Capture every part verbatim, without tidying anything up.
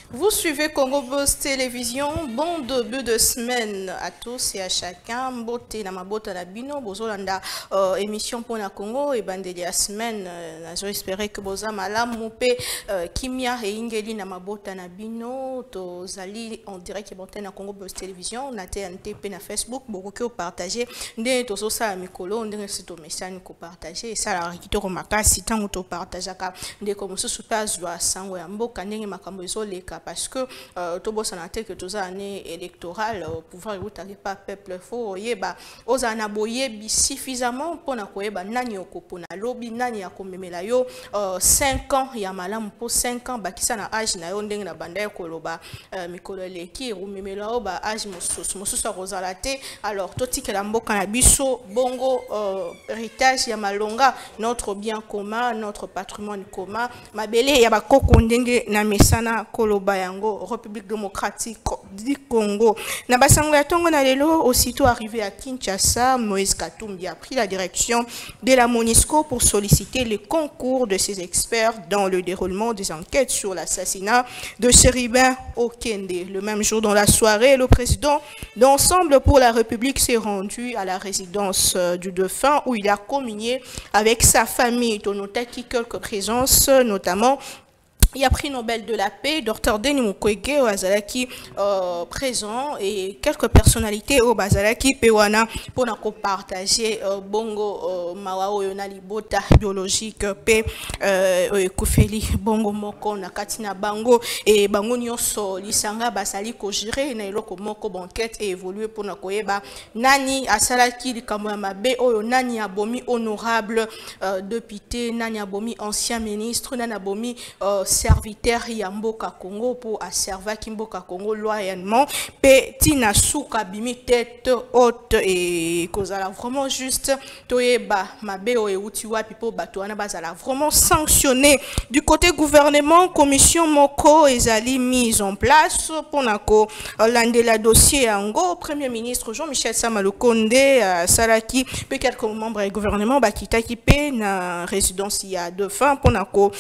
Vous suivez Congo Buzz Télévision. Bon début de semaine à tous et à chacun. Beauté na mabota la bino. Bozolanda euh, émission pour la Congo et bandeli la semaine. Euh, J'espère que boza malam moupe euh, Kimia et Ingeli na mabota na bino. To zali en direct bonté na Congo Buzz Télévision. Na T N T P na Facebook. Beaucoup que partager. Ndé to ça mikolo. Ndé sito message ko partager. Ça la rikito komaka si tant to partager ka. Ndé comme ce super joie sango ya mboka ndenge makambo ezoleka. Parce que euh, tout sanate que tous année électorale au pouvoir vous t'arrive pas peuple faux yeba aux anaboye suffisamment pour na koyeba nani okopona lobby nani akomemela yo cinq ans ya malamu pour cinq ans bakisa na âge na yo ndenge na banda ya koloba mikolo leki rumemela o ba âge mosusu mosusu rozalate alors toti la mboka na biso bongo héritage ya malonga notre bien commun notre patrimoine commun mabele ya bakoko ndenge na mesana koloba yango République démocratique du Congo. Na basango ya tongo na lelo aussitôt arrivé à Kinshasa, Moïse Katumbi a pris la direction de la MONUSCO pour solliciter le concours de ses experts dans le déroulement des enquêtes sur l'assassinat de Chéribin Okende. Le même jour dans la soirée, le président d'Ensemble pour la République s'est rendu à la résidence du défunt où il a communié avec sa famille. On notait quelques présences, notamment il y a prix Nobel de la paix, docteur Denis Mukwege Wazalaki euh, présent et quelques personnalités au Bazalaki Pewana pour nous partager euh, bongo euh, mawao yonali bota biologique pe euh, kufeli bongo moko na katina bango et bango nyonso lisanga basali ko gérer na eloko moko banquette et évoluer pour na koyeba nani asalaki likambo ya mabe oyo nani abomi honorable euh, député nani abomi ancien ministre nani abomi euh, serviteur Yamboka Congo pour asserva Kimboka Congo loyalement Petina Souka bimi tête haute et kozala vraiment juste toyeba mabeo et utiwa pipo batoana bazala vraiment sanctionné du côté gouvernement commission moko ezali mise en place pour nako landela dossier ango premier ministre Jean-Michel Samalukonde Salaki pe quelques membres du gouvernement bakitaki pe na résidence ya de fin pour nako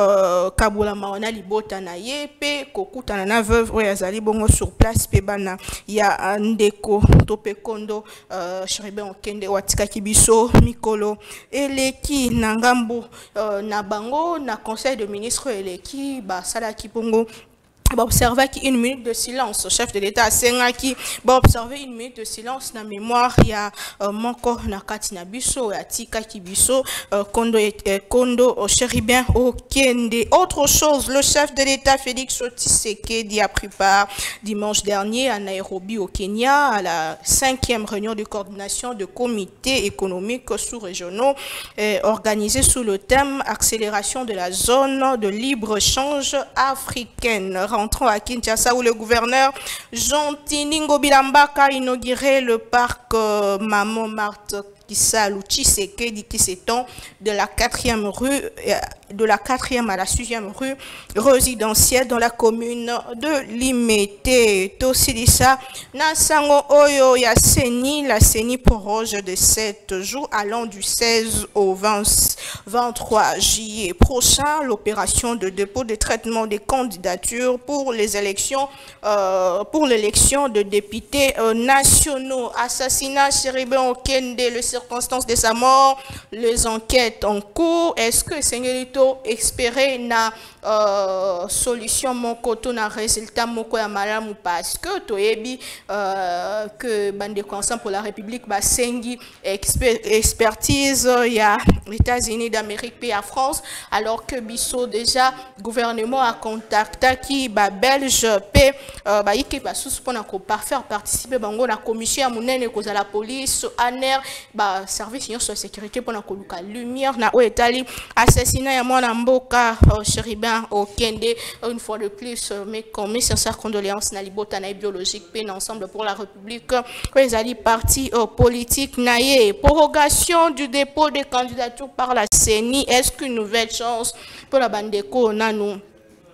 Kabula maona libota na ye pe kokutana na veuve oyo azali bongo sur place pe bana ya ndeko to pe kondo uh, Chéribin Okende watikaki biso mikolo eleki na ngambu uh, na bango na conseil de ministre eleki ba salaki bongo va observer une minute de silence. Le chef de l'État Sengaki va observer une minute de silence dans mémoire. Il y a Moko Nakatina Biso, Atika Kibiso, Kondo Kondo Chéribin Okende. Autre chose, le chef de l'État Félix Tshisekedi a pris part dimanche dernier à Nairobi au Kenya à la cinquième réunion de coordination de comités économiques sous-régionaux organisée sous le thème accélération de la zone de libre-échange africaine. Entrant à Kinshasa où le gouverneur Jean Tiningo Bilambaka a inauguré le parc euh, Maman Marthe Kisalou Tshisekedi qui s'étend de la quatrième rue de la quatrième à la sixième rue résidentielle dans la commune de Limete. Tosilisa Nasango Oyo Yaseni, la Seni proroge de sept jours allant du seize au vingt-trois juillet prochain l'opération de dépôt de traitement des candidatures pour les élections euh, pour l'élection de députés euh, nationaux. Assassinat Chéribin Okende, les circonstances de sa mort, les enquêtes en cours. Est-ce que Sengelito espérer na euh, solution mon koto na résultat moko ya malamu parce que toyebi euh, que bande ensemble pour la République ba sengi exper expertise ya États-Unis d'Amérique et à France alors que biso déjà gouvernement a contacté qui ba belge pe euh, ba yiki ba sous pour na ko faire participer bango na commission ya munene ko za la police aner ba service de sécurité pour na ko luka lumière na o etali assassinat ya mwana mboka uh, Chéribin Okende une fois de plus uh, mais comme mes sincères condoléances na libota na biologique peine ensemble pour la République que les alliés partis uh, politiques naïe prorogation du dépôt des candidatures par la C E N I. Est-ce qu'une nouvelle chance pour la Bandeko Nanou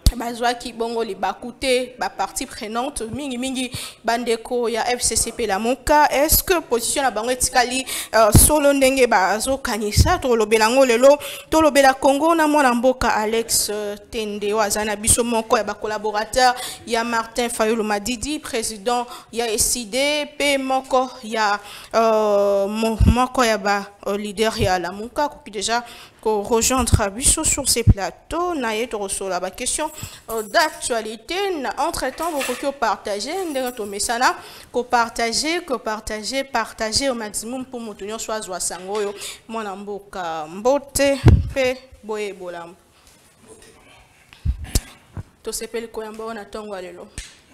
bazwa ki bongo li bakute ba partie prenante mingi mingi bandeko ya F C C P Lamuka. Est-ce que position na bango etikali uh, solo ndenge bazo kanisa to lobelango lelo to lobela Congo na mwana mboka Alex uh, Tende wazana biso moko ya ba collaborateur ya Martin Fayulu Madidi président ya S I D P moko ya uh, moko ya ba uh, leader ya Lamuka qui déjà rejoindre Bisso sur ces plateaux. Naïe Toroso la question d'actualité. Entre-temps, vous pouvez partager, que partager, que partager, partager au maximum pour me tenir soit Sangoyo, mon amboka, mbote, pe, boye, bolam. To sepel koyamba on attend alelo.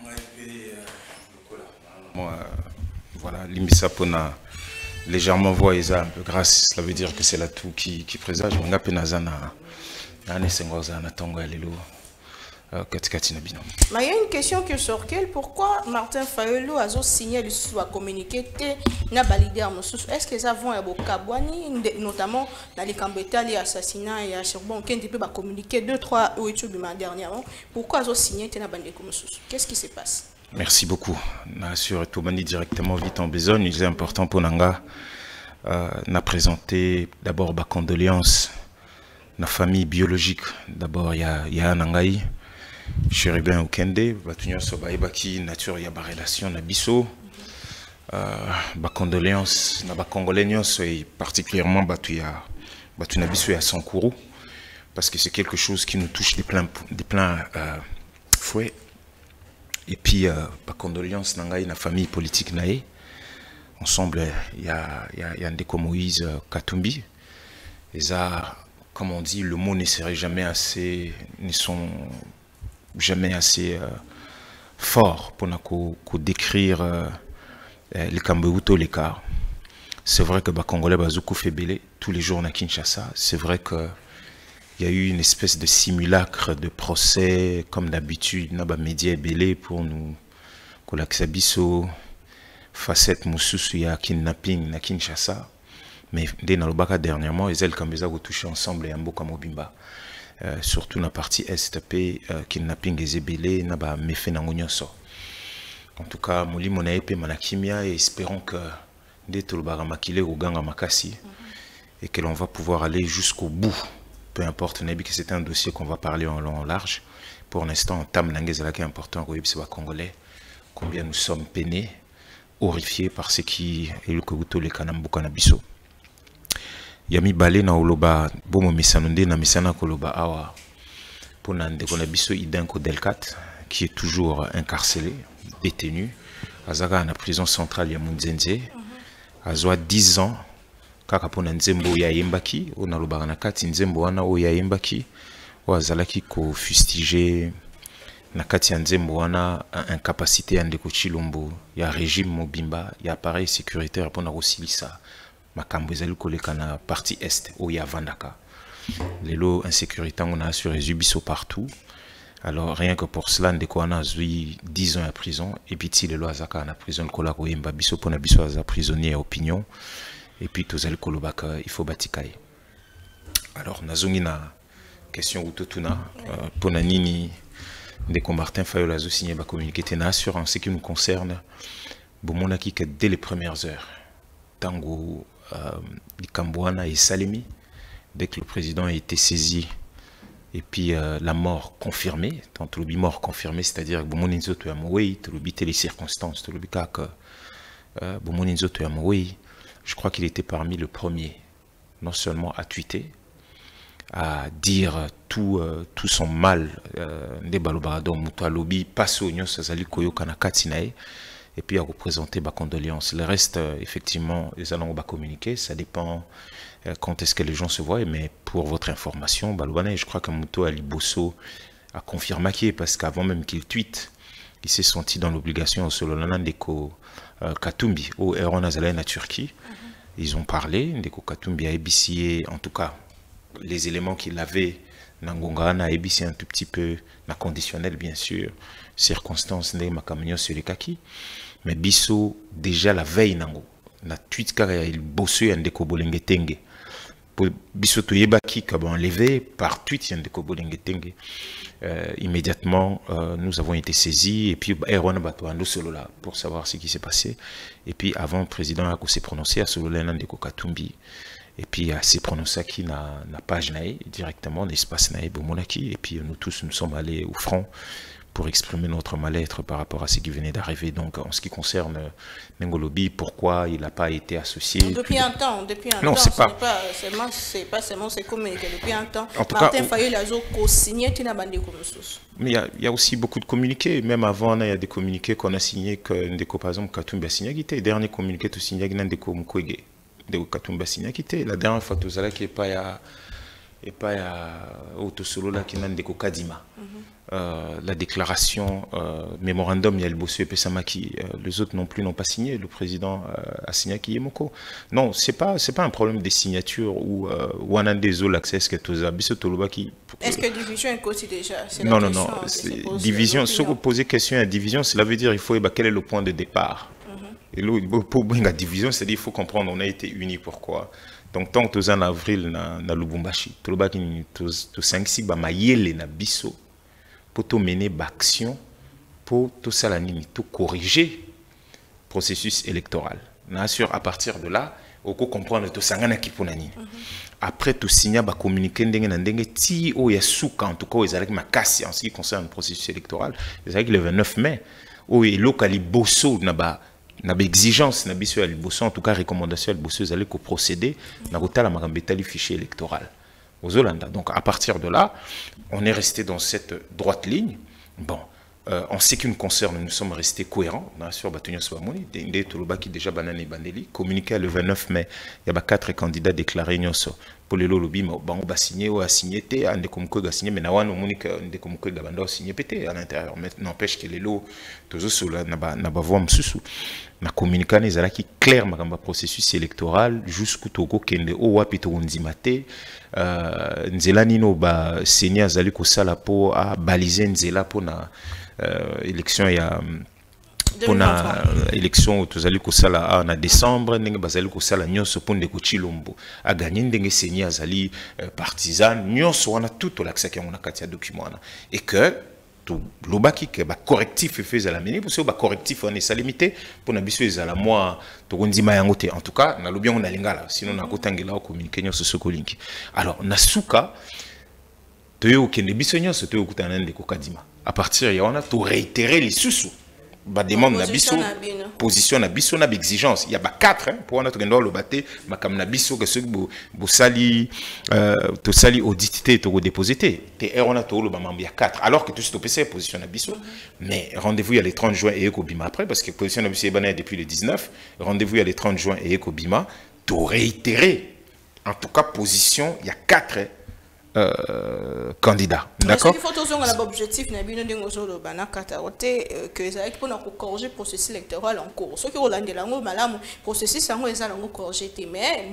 Moi, voilà, limbisa pona. Légèrement voix est un peu grasse, cela veut dire que c'est la tout qui, qui présage. On a penazana, on est sengozana tongo alelo, katikati nabino. Mais il y a une question qui sort quelle pourquoi Martin Fayulu a signé le soit communiqué na validé est-ce que ça vont à Bokabwani notamment dans les cambétales et assassinats et à Cherbon qui peut communiquer deux trois ou YouTube dernièrement pourquoi ils signé na bandé comme qu'est-ce qui se passe? Merci beaucoup. Sur Toumani directement vite en besogne, il est important pour Nanga euh, n'a présenté d'abord ma condoléance na famille biologique. D'abord il y a il y a Nangai, Chérubin Okende, Batunyo Sobaïbaki, nature il y a ba relation na biso. Euh, ma condoléance na ba congolais et particulièrement Batuya Batuna biso ya Sankuru parce que c'est quelque chose qui nous touche des pleins des pleins euh, fouets. Et puis, euh, par condoléances, Nangaï, la famille politique naïe. Ensemble, il y a, y a, y a Ndeko Moïse euh, Katumbi. Et ça, comme on dit, le mot ne serait jamais assez, ne sont jamais assez euh, forts pour nous décrire euh, les Cambouto, les cas. C'est vrai que les Congolais Bazoukou fait belé tous les jours à Kinshasa. C'est vrai que il y a eu une espèce de simulacre de procès, comme d'habitude, n'a pas média belé pour nous, que l'axabiso, facette moussousou, il y a kidnapping na Kinshasa. Mais dès dans le Baka dernièrement, ils ont ont touché ensemble et un beau comme Obimba. Euh, surtout dans la partie Est, euh, kidnapping et belé, n'a pas méfait dans l'Onyoso. En tout cas, Mouli Monaepe Manakimia et espérons que dès tout le Baka Makile ou Ganga Makasi et que l'on va pouvoir aller jusqu'au bout. Peu importe, c'est un dossier qu'on va parler en long en large. Pour l'instant, Tam Nangezala qui est important, c'est Congolais. Combien nous sommes peinés, horrifiés par ce qui est le Kobuto, le Kanambuka Nabiso. Yami Balé na Oloba, Bomo Missanonde, na Missana Koloba Awa, pour Nande Konabiso Idenko Delcat, qui est toujours incarcéré, détenu. Azaga na prison centrale Yamunzenze, Azwa dix ans. Kaka pona nzembo ya yembaki ona lobaka na kati nzembo wana o ya yembaki wazalaki ko fustiger na kati ya nzembo wana incapacité ya ndeko Chilombo ya régime mobimba ya appareil sécuritaire pona kosilisa makambo ezali koleka na partie est o ya vandaka lelo insécurité on a sur Zubiso partout. Alors rien que pour cela ndeko wana azui dix ans à prison et puis ti lelo azaka na prison kola ko yemba biso pona biso aza prisonnier à opinion. Et puis, tous les kolobaka, il faut batikaï. Alors, nazongi na question utotuna pour nanini de Martin Fayulu a signé ba communiqué tena sur en ce qui nous concerne. Bomonaki que dès les premières heures, tango di Kambouana et Salemi, dès que le président a été saisi et puis euh, la mort confirmée, tant le mort confirmée, c'est-à-dire que Bomoninzo tu amoué, tu le les circonstances, tu le bika que Bomoninzo tu amoué. Je crois qu'il était parmi les premiers, non seulement à tweeter, à dire tout, euh, tout son mal, des balobarado, Moutalobi, Passonio, Sazali Koyo Kanakatinae, et puis à représenter ma condoléance. Le reste, euh, effectivement, les allons va communiquer, ça dépend euh, quand est-ce que les gens se voient, mais pour votre information, Balouane, je crois que Mouto Ali Bosso a confirmé qu'il parce qu'avant même qu'il tweete, il s'est senti dans l'obligation, selon l'Anandeko Katumbi, au Erwan Azalaï en Turquie. Ils ont parlé, Ndeko Katumbi a ébissé, en tout cas, les éléments qu'il avait, Nangonga a ébissé un tout petit peu, na conditionnel bien sûr, circonstances, ne makamignon sur les kaki. Mais Bisso, déjà la veille, Nango, na tweet car il bossait un Ndeko Bolenge Tenge. pour bisoto yebaki que bon enlevé par tweet yande ko bolengetenge. Euh, immédiatement, euh, nous avons été saisis et puis Erwan Batouando solo là pour savoir ce qui s'est passé. Et puis avant, le président a s'est prononcé à solo là de Katumbi. Et puis il s'est prononcé qui n'a page naï directement l'espace naï Bomonaki. Et puis nous tous nous sommes allés au front pour exprimer notre mal-être par rapport à ce qui venait d'arriver. Donc en ce qui concerne Nengolobi, pourquoi il n'a pas été associé depuis un temps, depuis un non, temps, c'est pas seulement c'est pas seulement c'est communiqué depuis un temps. En tout Martin cas, Fayol a co-signé Tina Bandi comme mais il y, y a aussi beaucoup de communiqués. Même avant, il y a des communiqués qu'on a signés que Ndeko par exemple Katumbi a signé. Le dernier communiqué tout signé que Ndeko Mukwege, Ndeko Katumbi a signé. La dernière fois tout ça qui est pas ya et pas ya autosolo là qui Ndeko Kadima. Euh, la déclaration, euh, mémorandum, il y a le Bossu et Pessamaki, euh, les autres non plus n'ont pas signé, le président euh, a signé Kiyemoko. Non, ce n'est pas, pas un problème des signatures ou Wanan des l'accès Est-ce que division est aussi déjà Non, non, non. Division, si vous posez question à division, cela veut dire il faut quel est le point de départ. Mm-hmm. Et là, pour la division, c'est-à-dire qu'il faut comprendre, on a été unis, pourquoi. Donc, tant que en avril, na Lubumbashi, tout le cinq six, ma yele na biso. Pour tout mener l'action, pour tout ça, tout corriger le processus électoral. À partir de là, on peut comprendre tout ça. Après, tout signer, bah communiquer, ti o yasuka en tout cas, ils allaient makasi en ce qui concerne le processus électoral. Ils allaient le vingt-neuf mai, où il locali bosso na ba na exigence na biso ali bosso en tout cas recommandation ali bosso ils allaient ko procéder na kotala makambeta li fichier électoral. Aux Hollanda. Donc à partir de là, on est resté dans cette droite ligne. Bon, euh, en ce qui nous concerne, nous sommes restés cohérents. Bien sûr, Batonia Swamoni, Dende Toloba qui déjà banane bandeli, communiqué le vingt-neuf mai, il y a quatre candidats déclarés nyonso. Pour le lobby, on va signer ou a signé, on est comme quoi signé, mais nawan on monique on est comme quoi gabanda signé pété à l'intérieur. Mais n'empêche que les lots, tous ceux là n'a pas n'a pas voix msusu. Na communiqué les ala qui clair ma processus électoral jusqu'au Togo kende o wapi to ndimate. Euh, nzela nino ba senia zali ko sala po a baliser nzela po na euh, élection ya pour na élection tozali ko sala en décembre ndenge bazali ko sala nyonso po ndeko Chilombo a gagné ndenge senia zali euh, partisan nyonso wana tout l'accès qui on a katia document wana et que tout lobaki que ba correctif fait à la mini parce que ba correctif on est ça limité pour na biso ezala moi to ndima yango te en tout cas na lobi on a lingala sinon na kotangela communiquer nyonso ce kolinki alors na suka to yo kende biso nyonso to yo kutana ndeko Kadima à partir ya on a to réitérer les sous ba demande na biso position na biso na exigence il y a ba quatre hein, pour on a to ngendo lo baté makam na biso que ce bo bo sali euh to sali audité to déposer te on a to lo ba membre il y a quatre alors que tout stopé c'est position na biso mais rendez-vous il y a les trente juin et eko bima après parce que position na biso est depuis le dix-neuf rendez-vous il y a les trente juin et eko bima to réitérer en tout cas position il y a quatre Euh, candidats. D'accord. Il faut toujours avoir l'objectif que ça pour corriger le processus électoral en cours. Ce qui est le processus est corrigé. Mais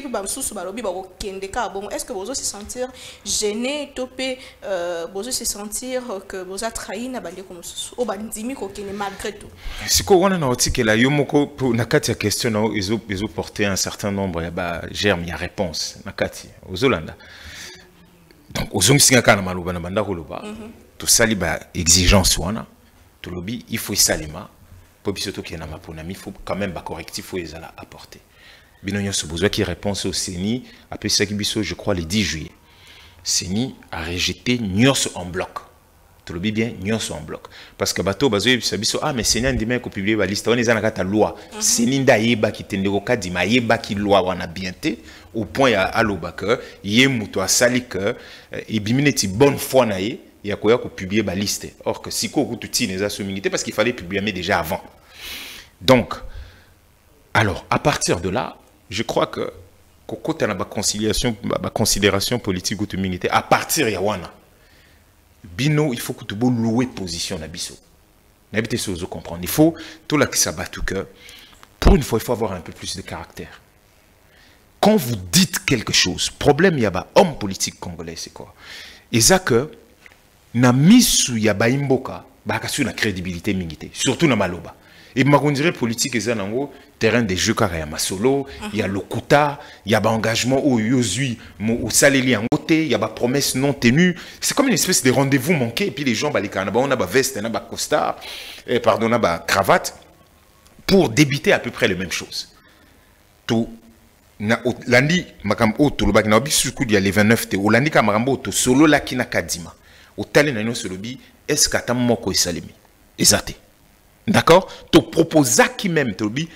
est-ce que vous se sentir gêné, topé, vous se sentir que vous avez trahi malgré tout? C'est quoi on a dit que la yomoko pour nakati question ils ont ils ont porté un certain nombre il y a germe il y a réponse nakati aux Hollanda. Donc, aux hommes qui sont en train tout ça, il y a exigence. Tout lobby, il faut salima. Pour que surtout qu'il y a il faut quand même un correctif faut les apporter. Binonyo ce besoin qui répond au C N I après ça qui biso je crois le dix juillet. C N I a rejeté Nyos en bloc. Tout lobby bien Nyos en bloc parce que bateau bazo biso ah mais C N I ndime ko publier la liste on est dans la loi. C N I ndayeba ki tendeko kadima yeba ki loi wana bienté. Au point à aloba que yé muto asali que et bimineti bonne foi na yé ya koya ko publier ba liste or que siko ko tuti les assumingité parce qu'il fallait publier mais déjà avant donc alors à partir de là je crois que côté na ba conciliation ba considération politique ou tuminité à partir ya wana bino il faut que tu bo louer position na biso n'habitez sur vous comprendre il faut tout là qui s'abat tout que pour une fois il faut avoir un peu plus de caractère. Quand vous dites quelque chose, problème il y a un homme politique congolais, c'est quoi? Et ça que, na misu ya ba imboka, ba kasu na crédibilité mingité, surtout na maloba. Et ma dirait politique est un terrain de jeu car il y a masolo, il y a le quota, il y a engagement au yozui, au saléli en côté, il y a promesse non tenue. C'est comme une espèce de rendez-vous manqué et puis les gens bah les canabas on a ba veste, on a ba costard, et pardon on a ba cravate pour débiter à peu près les mêmes choses. Tout na lundi makambo to lobaki na bisu ku dia le vingt-neuf te olandi ka makambo to solo la kina kadima. Au tali na no solobi est-ce qu'atam moko esalemi. Ezate. D'accord? Tu proposes qui même, tu dis,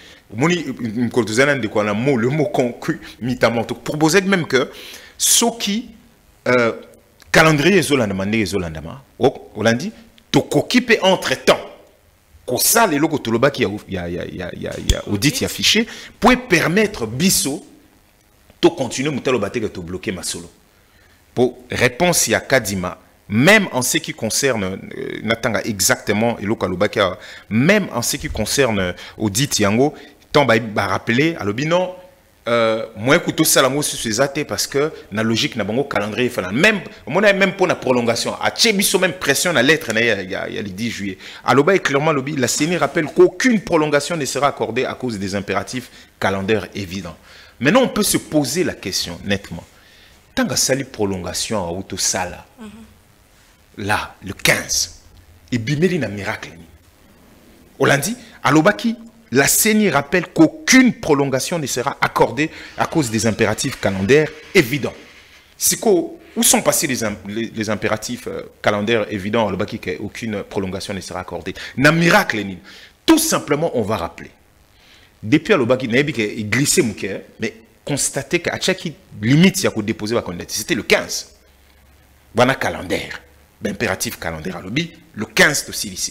le mot conclu, tu proposes même que ce qui calendrier est demandé, est demandé, tu occupes entre temps, que ça, les locaux, qui y a audit, y a affiché, pour permettre biso, de continuer à te bloquer ma solo. Pour réponse, il y a Kadima. Même en ce qui concerne, euh, Natanga exactement, même en ce qui concerne euh, Audit Yango, tant bah rappeler à l'obino, euh, moi écoute ça la mot sur ces athées parce que la logique n'a pas de calendrier. Même, on a même pour la prolongation, à Tchebiso même pression la lettre, il y a, y a, y a le dix juillet. À l'oba clairement lobby, la C E N I rappelle qu'aucune prolongation ne sera accordée à cause des impératifs calendaires évidents. Maintenant, on peut se poser la question nettement. Tant que ça prolongation à auto sala. Mm -hmm. Là, le quinze, et bimeli na miracle. Olandi, à l'Obaki, la C E N I rappelle qu'aucune prolongation ne sera accordée à cause des impératifs calendaires évidents. C'est quoi, où sont passés les, les, les impératifs euh, calendaires évidents à l'Obaki qu'aucune prolongation ne sera accordée? Na miracle, tout simplement, on va rappeler. Depuis à l'Obaki, il glissé mon cœur, mais constater qu'à chaque limite, il y a déposé la candidature. C'était le quinze. Voilà calendaire. Impératif calendaire à l'obbi, le quinze aussi ici.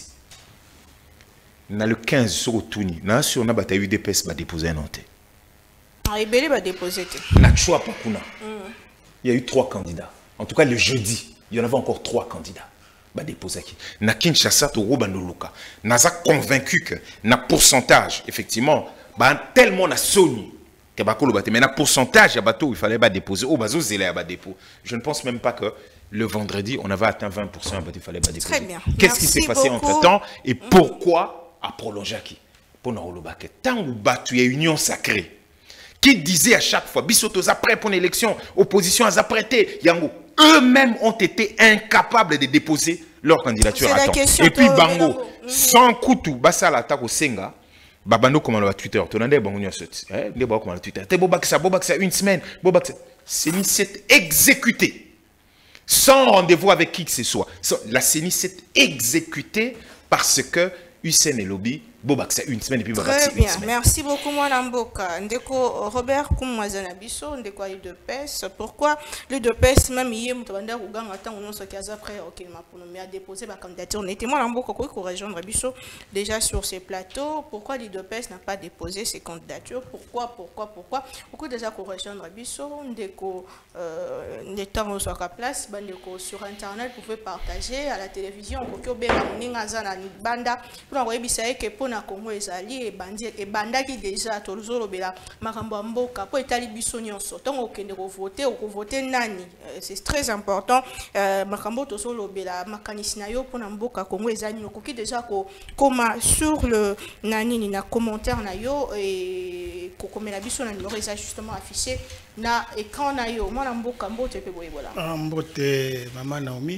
Na le quinze sur Touni, na sur na bataille U D P S va déposer un ante. Ah, Ibeli va déposer. Na choix pas kuna. Il y a eu trois candidats. En tout cas le jeudi, il y en avait encore trois candidats. Va déposer qui. Na Kinshasa to Robandoluka. Na za convaincu que na pourcentage effectivement, ba tellement na soni que ba ko mais na pourcentage ya bateau il fallait pas déposer. Oh bazo zela ba dépôt. Je ne pense même pas que le vendredi, on avait atteint vingt pour cent, il fallait pas déposer. Très bien. Qu'est-ce qui s'est passé entre-temps et pourquoi a prolongé qui? Pour nous rebattre. Tant où battu, il y a une union sacrée qui disait à chaque fois, Bissotos après pour une élection, opposition à apprêter, Yango, eux-mêmes ont été incapables de déposer leur candidature à temps. Et puis Bango, sans coutou, basa l'attaque au Senga, Babano comme on Twitter, tu n'as pas de sorti, hein, des comme on Twitter. T'es Bobak ça, Bobak ça une semaine, Bobak ça, c'est mis c'est exécuté. Sans rendez-vous avec qui que ce soit. La C E N I s'est exécutée parce que Hussein et Lobby, Bobak, c'est une semaine et puis Bobak, c'est une bien. semaine. Merci beaucoup, Mme Mboka. Ndeko Robert Koumouazanabiso, Ndeko l'U D P S. Pourquoi l'U D P S, même hier, Moutabanda Ougang, attend, on se case après, ok, ma a déposé ma candidature. On était moi, Mme Mboka, pour rejoindre Bisso déjà sur ces plateaux. Pourquoi l'U D P S n'a pas déposé ses candidatures? Pourquoi, pourquoi, pourquoi? Pourquoi déjà pour rejoindre Bisso, Ndeko, les temps sur la place, Ndeko sur Internet, vous pouvez partager à la télévision, pour que vous ayez banda, pour envoyer Bissaye que pour na Congo ezali et bandi et banda qui déjà tolzolo bela makambo mboka po etali biso nyonso donc okende ko voter ou ko voter nani c'est très important makambo tozolo bela makanisi na yo pour na mboka Congo ezali no koki déjà ko koma sur le nani ni na commentaire na yo et ko komela biso na numéro ezali justement affiché na écran na yo mona mboka mbote pe boyebola mbote maman Naomi.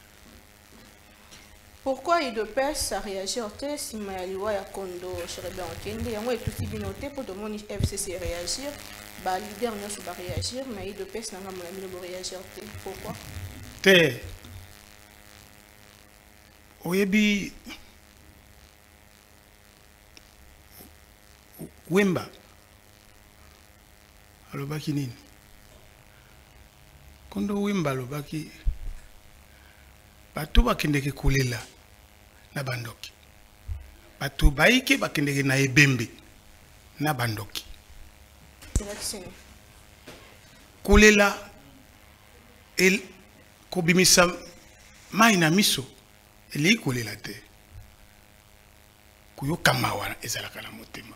Pourquoi il de pèse à réagir si Mayaliwa ya Kondo Chérébé en Kende et moi et tout qui noté pour demander F C C réagir bah leader ne peut pas réagir mais il de pèse n'a pas mon réagir pourquoi te oyebi Wemba alobaki nini Kondo Wemba alobaki bato bakendeke kolela na bandoki bato baike bakendeke na ebembe na bandoki kolela el kobimisa mai na miso eli kolela te kuyoka mawa ezalaka na motema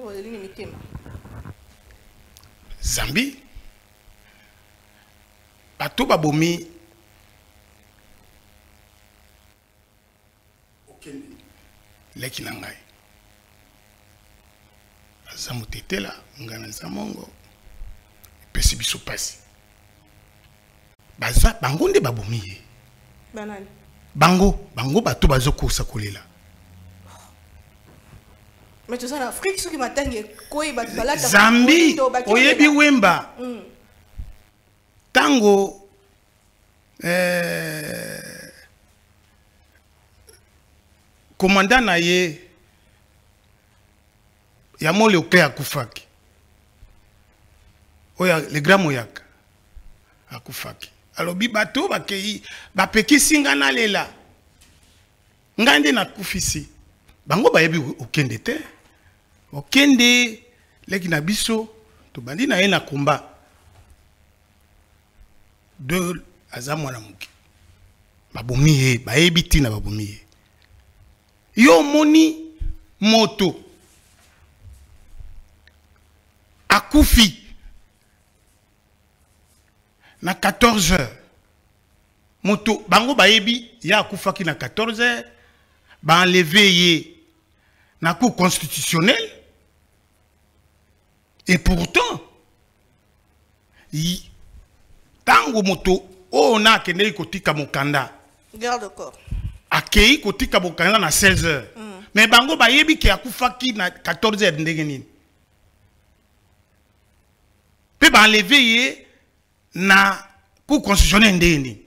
Zambi bato babomi leki na ngai aza motetela ngana za mongo pesi biso pasi baza bango nde babomi ye banani bango bango bato bazokosa kolela mais tout ça en Afrique ce qui m'attend koi bat balata Zambi oyebi wemba mm. tango eh commandant na ye ya mole okle akufaki oya le grand moyaka akufaki alobi bato bakei bapekisi nga na lela ngande na kufisi bango bayebi okende te okende leki na biso to bandi na ye na komba de aza mwana muke babomi ye bayebi tina babomi ye yo moni moto akufi na quatorze heures moto bango bayebi ya akufaki na quatorze heures ba enlever ye na cour constitutionnelle et pourtant yi tango moto o na kende kotika mokanda garde corps akei kotika mokanda na seize heures mm. mais bango bayebi ke akufaki na quatorze heures ndenge nini pe ba enlever ye na cour constitutionnelle ndenge nini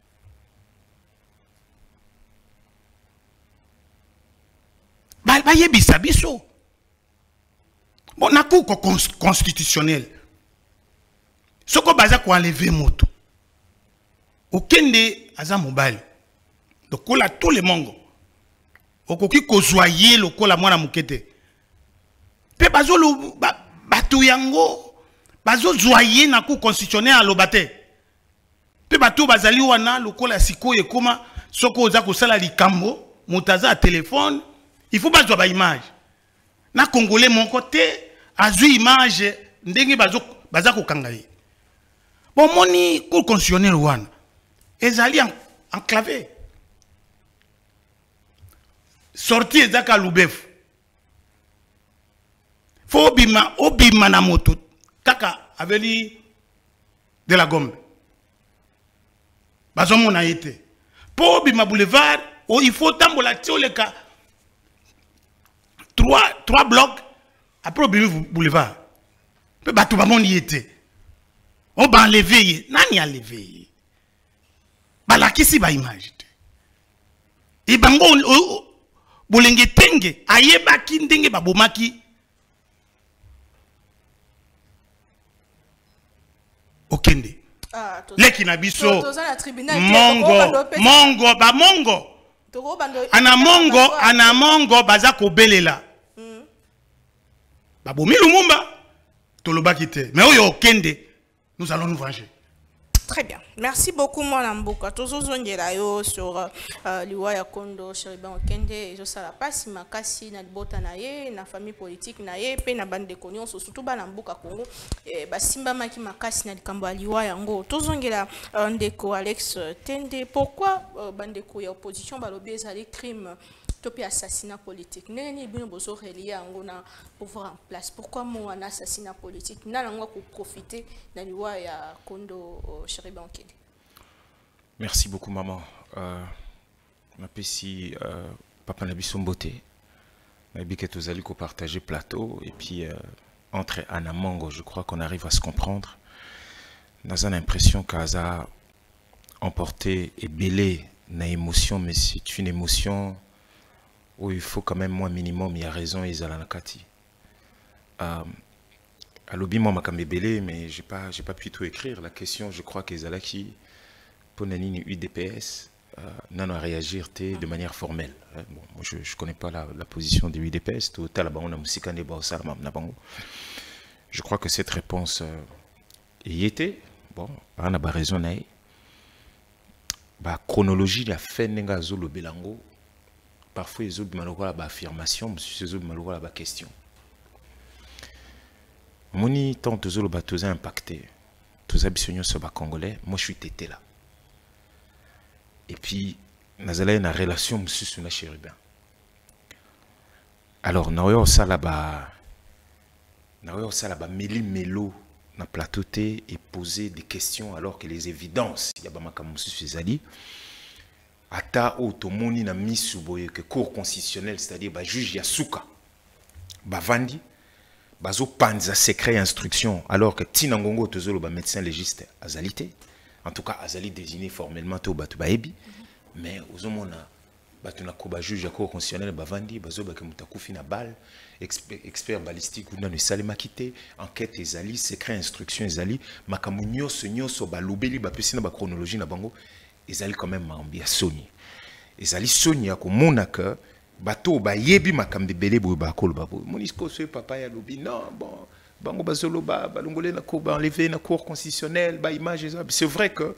ba bayebisa biso bon na cour constitutionnelle soko baza ko enlever moto okende aza mobile donc kola tout le monde okoki kozwa ye lokola mwana mukete pe bazo lo bato yango bazo zwa ye na cour constitutionnelle alobate pe bato bazali wana lokola sikoye koma soko oza kosala likambo motaza a téléphone il faut pas ba image na congolais mon côté azui image ndenge bazo baza ko kangaye bon moni cour constitutionnelle wana ezali enclavé sorti ezaka lubefu fo bima obima na moto kaka aveli de la Gombe bazo mona yete po bima boulevard oh, il faut tambola tioleka trois trois blocs après bima boulevard pe bato ba moni yete on ba enlever nani a lever balakisi ba image e bango bolenge tenge ayebaki ndenge babomaki okende ah, leki na biso mongo mongo ba mongo ana mongo ana mongo baza kobelela mm. babomi lumumba tolobaki te mais oyo okende nous allons nous venger. Très bien. Merci beaucoup, Mwana Mboka. Tozo zongela yo sur uh, liwa ya Kondo Cheriben Okende et ça la passe makasi na bota na ye na famille politique na ye pe na bande de konyon surtout ba na Mboka Congo e ba simba maki makasi na likambo liwa yango. Tozo zongela uh, ndeko Alex Tende pourquoi uh, bande ko ya opposition ba lobi ezali crime topi assassinat politique. Neni bino bozo relié yango na pouvoir en place. Pourquoi mo un assassinat politique na nango ko profiter na liwa ya Kondo uh, Cheriben Okende. Merci beaucoup, maman. Euh, M'appelle euh, Papa Nabiso Mbote. Nabi que tous allez partager plateau. Et puis, euh, entre Anna Mongo, je crois qu'on arrive à se comprendre. Nous avons l'impression qu'Aza emporté et belé na émotion, mais c'est une émotion où il faut quand même, moi, minimum, il y a raison, Isala Nakati. Euh, à l'obi, moi, je suis belé, mais je n'ai pas, pas pu tout écrire. La question, je crois qu'Isala qui. Pour la ligne U D P S, euh, non à réagir de manière formelle. Bon, moi, je ne connais pas la, la position de l'U D P S. Je crois que cette réponse euh, y était. Bon, on a raison. La chronologie de la fin de le Belango, parfois ils ont une affirmation, ils ont une question. Moni tant tous les bateaux impactés, tous les habitants sur les Congolais, moi je suis tété là. Et puis, nous avons une relation sur la Cheriben. Alors, nous avons ça là-bas, na ça là ba meli melo na plateau et poser des questions alors que les évidences il y a ba makambo ces ali ata automoni na misu boye que cour constitutionnel c'est-à-dire ba juge ya suka ba vandi bazo panza secret instruction alors que tinangongo tozolo ba médecin légiste azalité en tout cas azali désigné formellement to batu ba ebi mais ozomona batu na ko ba juge ya cour constitutionnel ba vandi bazo ba ke mutakufi na balle expert, expert balistique ou non salima quitté enquête ezali secret instruction ezali makambo nyonso nyonso ba lobeli ba pesina ba chronologie na bango ezali quand même ambia soni ezali soni ya ko mona que bato ba yebi makambe belé bo ba ko ba monisco ce papa ya lobi non bon bango bazolo ba balongolé na ko ba enlever na cour constitutionnelle ba image c'est vrai que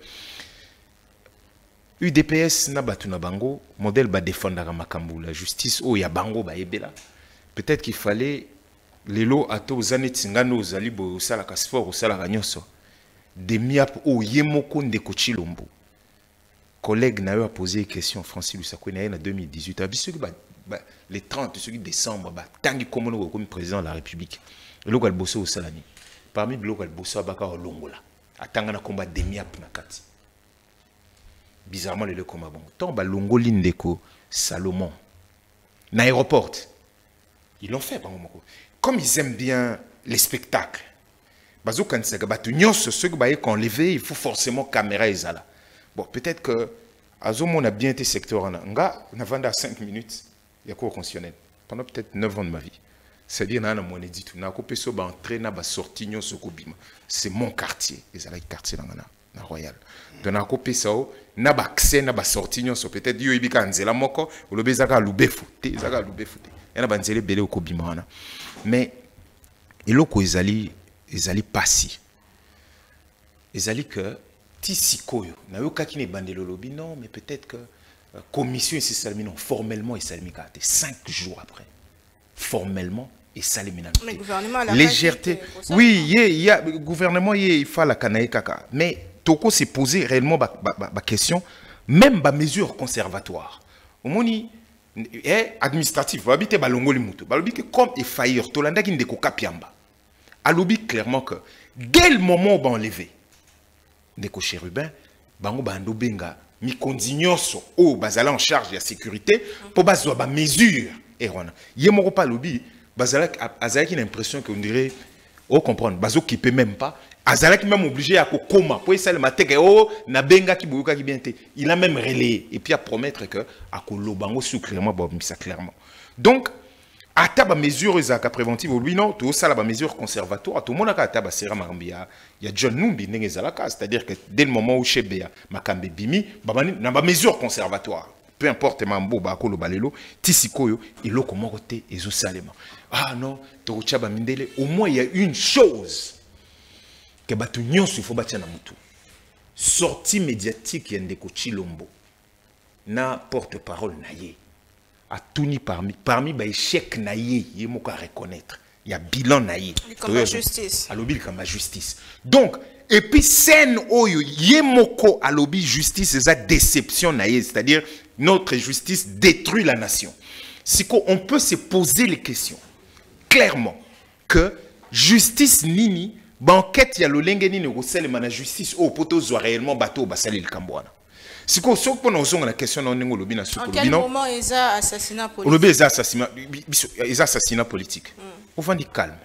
U D P S na batu na bango modèle ba défendre makambo la justice o ya bango ba yebela peut-être qu'il fallait les lots à tous années tingano zali bo sala kasfor sala ganyoso de miap o yemoko ndeko chilombo collègue n'a eu à poser une question Francis Lusakwe en deux mille dix-huit le trente décembre tangi komono comme président de la République le local bosso au salani parmi le local bosso abaka au longola atanga na combat de miap na kati bizarrement le combat bon tant ba longoli ndeko Salomon na aéroport ils l'ont fait comme ils aiment bien les spectacles bazo kanisa ga batu nyonso ceux qui ba enlevé il faut forcément caméra ezala. Bon, peut-être que Azomon a bien été secteur en nga, on a vendu à cinq minutes, il y a cours constitutionnel. Pendant peut-être neuf ans de ma vie. C'est-à-dire, on a mon édit, on a coupé ça, on a entré, on a sorti, on a sorti. C'est mon quartier, les alliés quartier dans la Royal. Donc, on a coupé ça, on a accès, on a sorti, on a sorti. Peut-être, il y a un zéla moko, ou le bézaga loubé fouté, bézaga loubé fouté. Il y a un zélé belé au Kobima. Mais, il y a des alliés, les alliés passés. Les alliés que, Tisikoyo, na yo kakine bandelo lobi non mais peut-être que euh, commission ici salmino formellement et salmika cinq jours après formellement et salimina légèreté oui il y a gouvernement il faut la kanaï kaka mais toko s'est posé réellement ba, ba, ba, ba question même ba mesure conservatoire au moni eh administratif va habiter balongoli muto balobi que comme et faillir tolanda ki ndeko kapiamba alobi clairement que dès le moment où on enlevé ndeko chérubin bango bando benga mi kondignoso o bazala en charge de la sécurité pour bazwa ba mesure et rona yemoko pa lobi bazala azala qui l'impression que on dirait oh comprendre bazo qui peut même pas azala qui même obligé à kokoma pour ça le matin oh na benga ki boyoka ki bien té il a même relayé et puis à promettre que à kolo bango sous clairement bon ça clairement donc à ta mesure ezaka préventive lui non tout ça la mesure conservatoire tout le monde a ta sera mambia il y a John Numbi n'engezalaka c'est-à-dire que dès le moment où chebea makambe bimi babani na ba mesure conservatoire peu importe mambo ba ko lo balelo tisikoyo ilo comment côté ezo salema ah non to chaba mindele au moins il y a une chose que batu nyonso il faut batia na mutu sortie médiatique ya ndeko Chilombo na porte-parole na ye a tout ni parmi parmi ba échec naïe il y a reconnaître il y a bilan naïe comme la justice à lobby comme la justice donc et puis scène oyo yemoko à lobby justice c'est une déception naïe c'est-à-dire notre justice détruit la nation c'est qu'on peut se poser les questions clairement que justice nini banquette ya lolenge nini rosel mana justice au poto zo réellement bateau basali le kambwana. Si vous avez la question de en quel moment ils ont assassinat politique ils ont assassinat politique. Au fond, dit calme.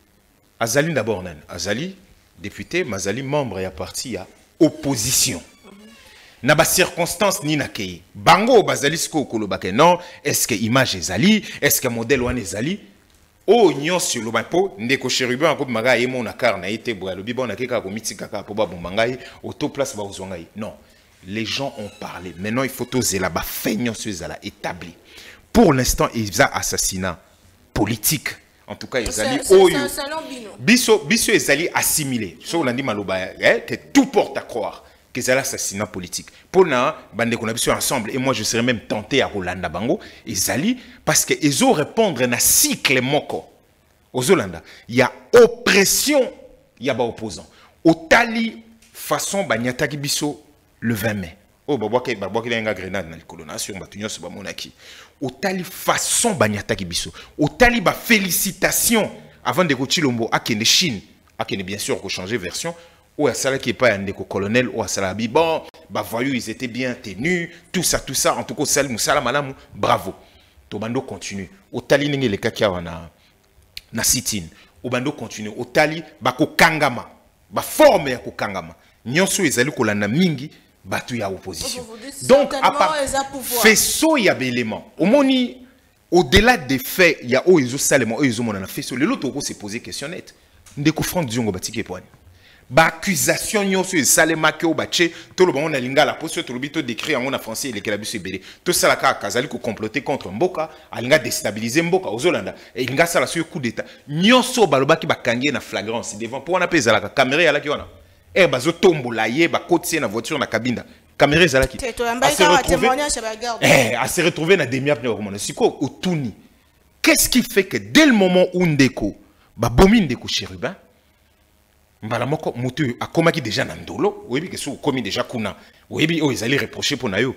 Azali d'abord, Azali, député, Mazali, membre et parti à opposition. N'a pas circonstance ni na kei. Bango Bazali sko kolobake non. Est-ce que image Ezali? Est-ce que modèle wan Ezali? Oh nyon sur le bapo, ndeko chérubin en coupe maga et mon akar na été bois le bibon na keka ko mitikaka po ba bombangai auto place ba uzongai. Non. Les gens ont parlé. Maintenant, il faut oser là-bas. Feignant sur la établi. Pour l'instant, il y a assassinat politique. En tout cas, ils allaient au biso biso ils allaient assimiler. So on a dit maloba que tout porte à croire que c'est l'assassinat politique. Pour na bande qu'on a biso ensemble et moi je serais même tenté à Rolanda Bango ils allaient parce que ils ont répondre na cycle moko. Aux Holanda, il y a oppression, il y a ba opposant. Au tali façon banyataki biso le vingt mai. Oh, bah, bah, bah, bah, il y a une grenade dans la colonisation, bah, tout ça, bah, monaki. Au tali façon, bah, nyata kibiso. Au tali, bah, félicitations avant de Chilombo, à Kende Chine, à Kende bien sûr, qu'on changer version, ou à Sala qui est pas un déco colonel, ou à Salabi, bon, bah voyou, ils étaient bien tenus, tout ça, tout ça, en tout cas, Salim, Salam, Malam, bravo. Tobando continue. Au Tali, les kakia, na, na sitin. Au bando continue. Au Tali, bako kangama, ba forme ya ko kangama. Nyonso ezali kolanda mingi, batu ya opposition. Donc, à part, faisceau y a des éléments. Au moni, au-delà des faits, il y a Oizo Salemo, Oizo Monana Fesso. Le lot s'est posé question nette. Ndeko Franck Diongo Batike Poine. Ba accusation nyonso e Salema ke o bache, to lo bango na linga la poste to lo bito décrit en français et les kelabiso ebele. To sala ka kazali ko comploter contre Mboka, alinga déstabiliser Mboka ozolanda. Et linga sala sur coup d'état. Nyonso balobaki bakangi na flagrance devant pour on appelle la caméra ya la ki wana. Eh bazo tombola ye ba kotie na voiture na cabine. Caméra Zalaki. A se retrouver, eh, à se retrouver dans des miapnes au monde. C'est quoi au Touni? Qu'est-ce qui fait que dès le moment où Ndeko, bah bomi Ndeko chérubin, bah moko mutu a commis déjà nandolo, oui que sous commis déjà kuna, oui bi oh ils allaient reprocher pour nayo.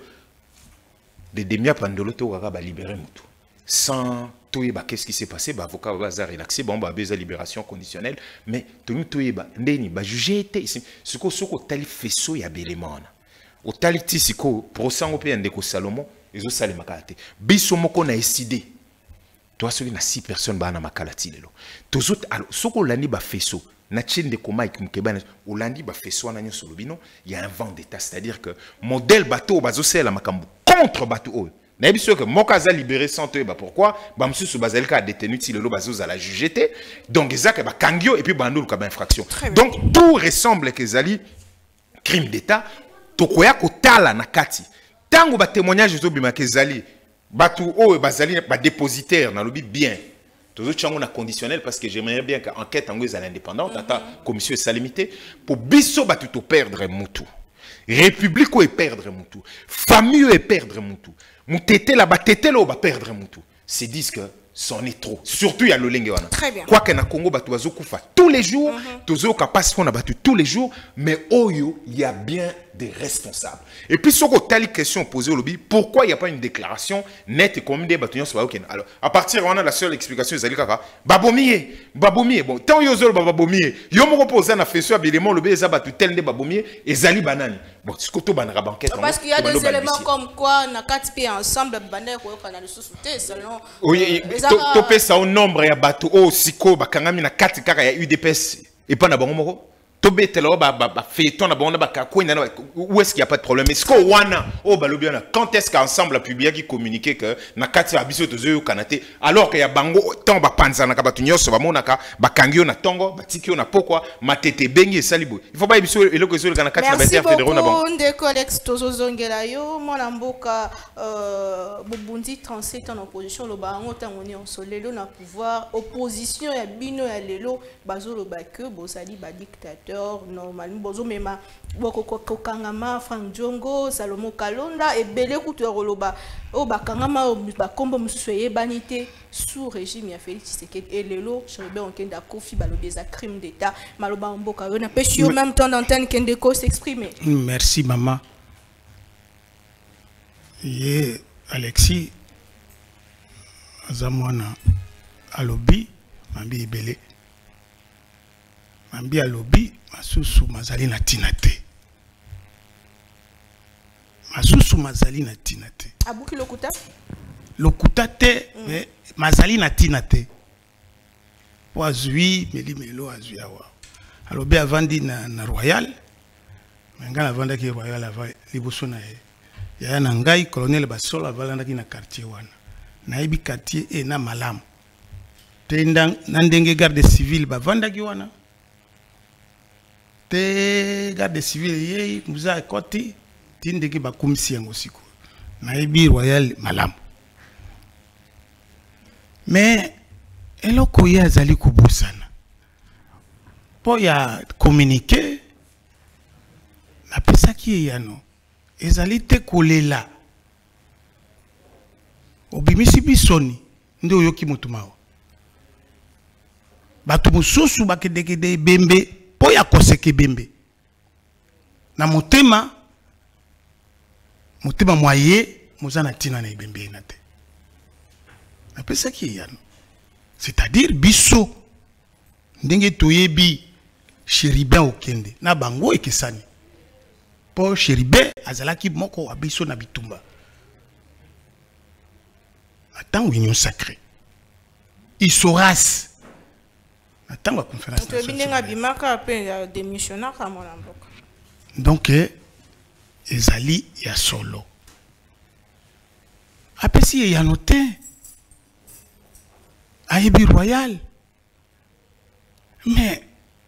De demi pandolo to gaga ba libérer mutu. Sans tout bah qu'est-ce qui s'est passé? Bah avocat va relaxer, bon bah besoin libération conditionnelle, mais tout tout bah ndeni bah jugé était ce que ce que tali faisceau ya belemana. Au taliti siko procès européen de Salomon ils ont salé makalate biso moko na décidé toi celui na six personnes ba na makalati lelo tous autres alors soko landi ba feso na chaîne de koma ikmkebana olandi ba feso na nyoso lobino il y a un vent d'état, c'est-à-dire que modèle bateau bazo sela makambu contre bateau na biso que mokaza libéré sans te ba pourquoi ba msusu bazalika détenu ti lelo bazo za la jugeté donc ezaka ba kangio et puis bandulu ka ba infraction donc tout ressemble que zali crime d'état. Tokoya kotala na kati tango ba témoignage zo bima kezali batu o bazali ba dépositaire na lobi bien tozo chango na conditionnel parce que j'aimerais bien que enquête en guise à l'indépendante ata commission salimité pour biso batu to perdre mutu république ou perdre mutu famille et perdre mutu mutete la ba tete lo ba perdre mutu c'est disent que c'en est trop. Surtout il y a le lengewana. Très bien. Quoi que na Congo batu bazo kufa tous les jours, tozo capacité qu'on a battu tous les jours, mais oyo il y a bien des responsables. Et puis sur telle question posée au lobby, pourquoi il n'y a pas une déclaration nette et commune des bâtiments sur OK. Alors à partir on a la seule explication c'est kaka babomier, babomier. Bon, tant yo zolo babomier, yo mo reposer na fesso habiliment le beza batu tel de babomier et zali banane. Bon, c'est que to banara banquette. Parce qu'il y a des éléments comme quoi na quatre pieds ensemble banane ko kana le sous-souté selon oui, to pe ça au nombre ya batu o siko bakangami na quatre kaka ya U D P S et pas na bango moko. Où est-ce qu'il n'y a pas de problème? Est-ce qu'on wana oh balobiana quand est-ce qu'ensemble a publié qui communiqué que na kati abiso tozo kanate alors qu'il y a bango tant ba panza na kabatunyo so ba monaka ba kangio na tongo ba tikio na pokwa matete bengi salibo il faut pas biso eloko zo na kati na ba fédéraux na bango. Merci beaucoup de collègues tozo zongela yo mona mboka euh bobundi trente-sept en opposition lo ba ngota ngoni on solelo na pouvoir opposition ya bino ya lelo bazo lo ba que bozali ba dictateur normalement bozo mema boko kokangama Franck Diongo Salomon Kalonda et belé kutu roloba o bakangama ba kombo musuye banité sous régime ya Félix Tshisekedi et lelo chebe onkenda kofi balobeza crime d'état maloba mboka yo na pêche en même temps d'antenne kendeko s'exprimer. Merci maman. Ye Alexis azamwana alobi mambi belé mambi alobi masusu mazali na tinate masusu mazali na tinate abuki lokuta lokuta te mm. mais mazali na tinate wazui meli melo azui awa alobi avandi na, na royal menga avanda ki royal ava liboso na ye ya na ngai colonel Basolo avalanda ki na quartier wana na ibi quartier e na malamu tendang nandenge garde civil bavanda ki wana te garde civil ye muza koti tinde ki bakumisi yango siko na ibi royal malamu mais eloko ya azali kubusana po ya communiquer na pesa ki yano ezali te kolela obimisi bisoni ndio yoki mutumao batu mususu bakedekede bembe po ya koseke bembe na motema motema moye mozana tina na bembe na te na pesa ki yano c'est-à-dire biso ndenge toyebi Chéribin okende na bango ekesani po Chéribin azalaki moko abiso na bitumba attends union sacrée Isoras attends la conférence donc ezali ya solo apesi ya noté ayebi royal mais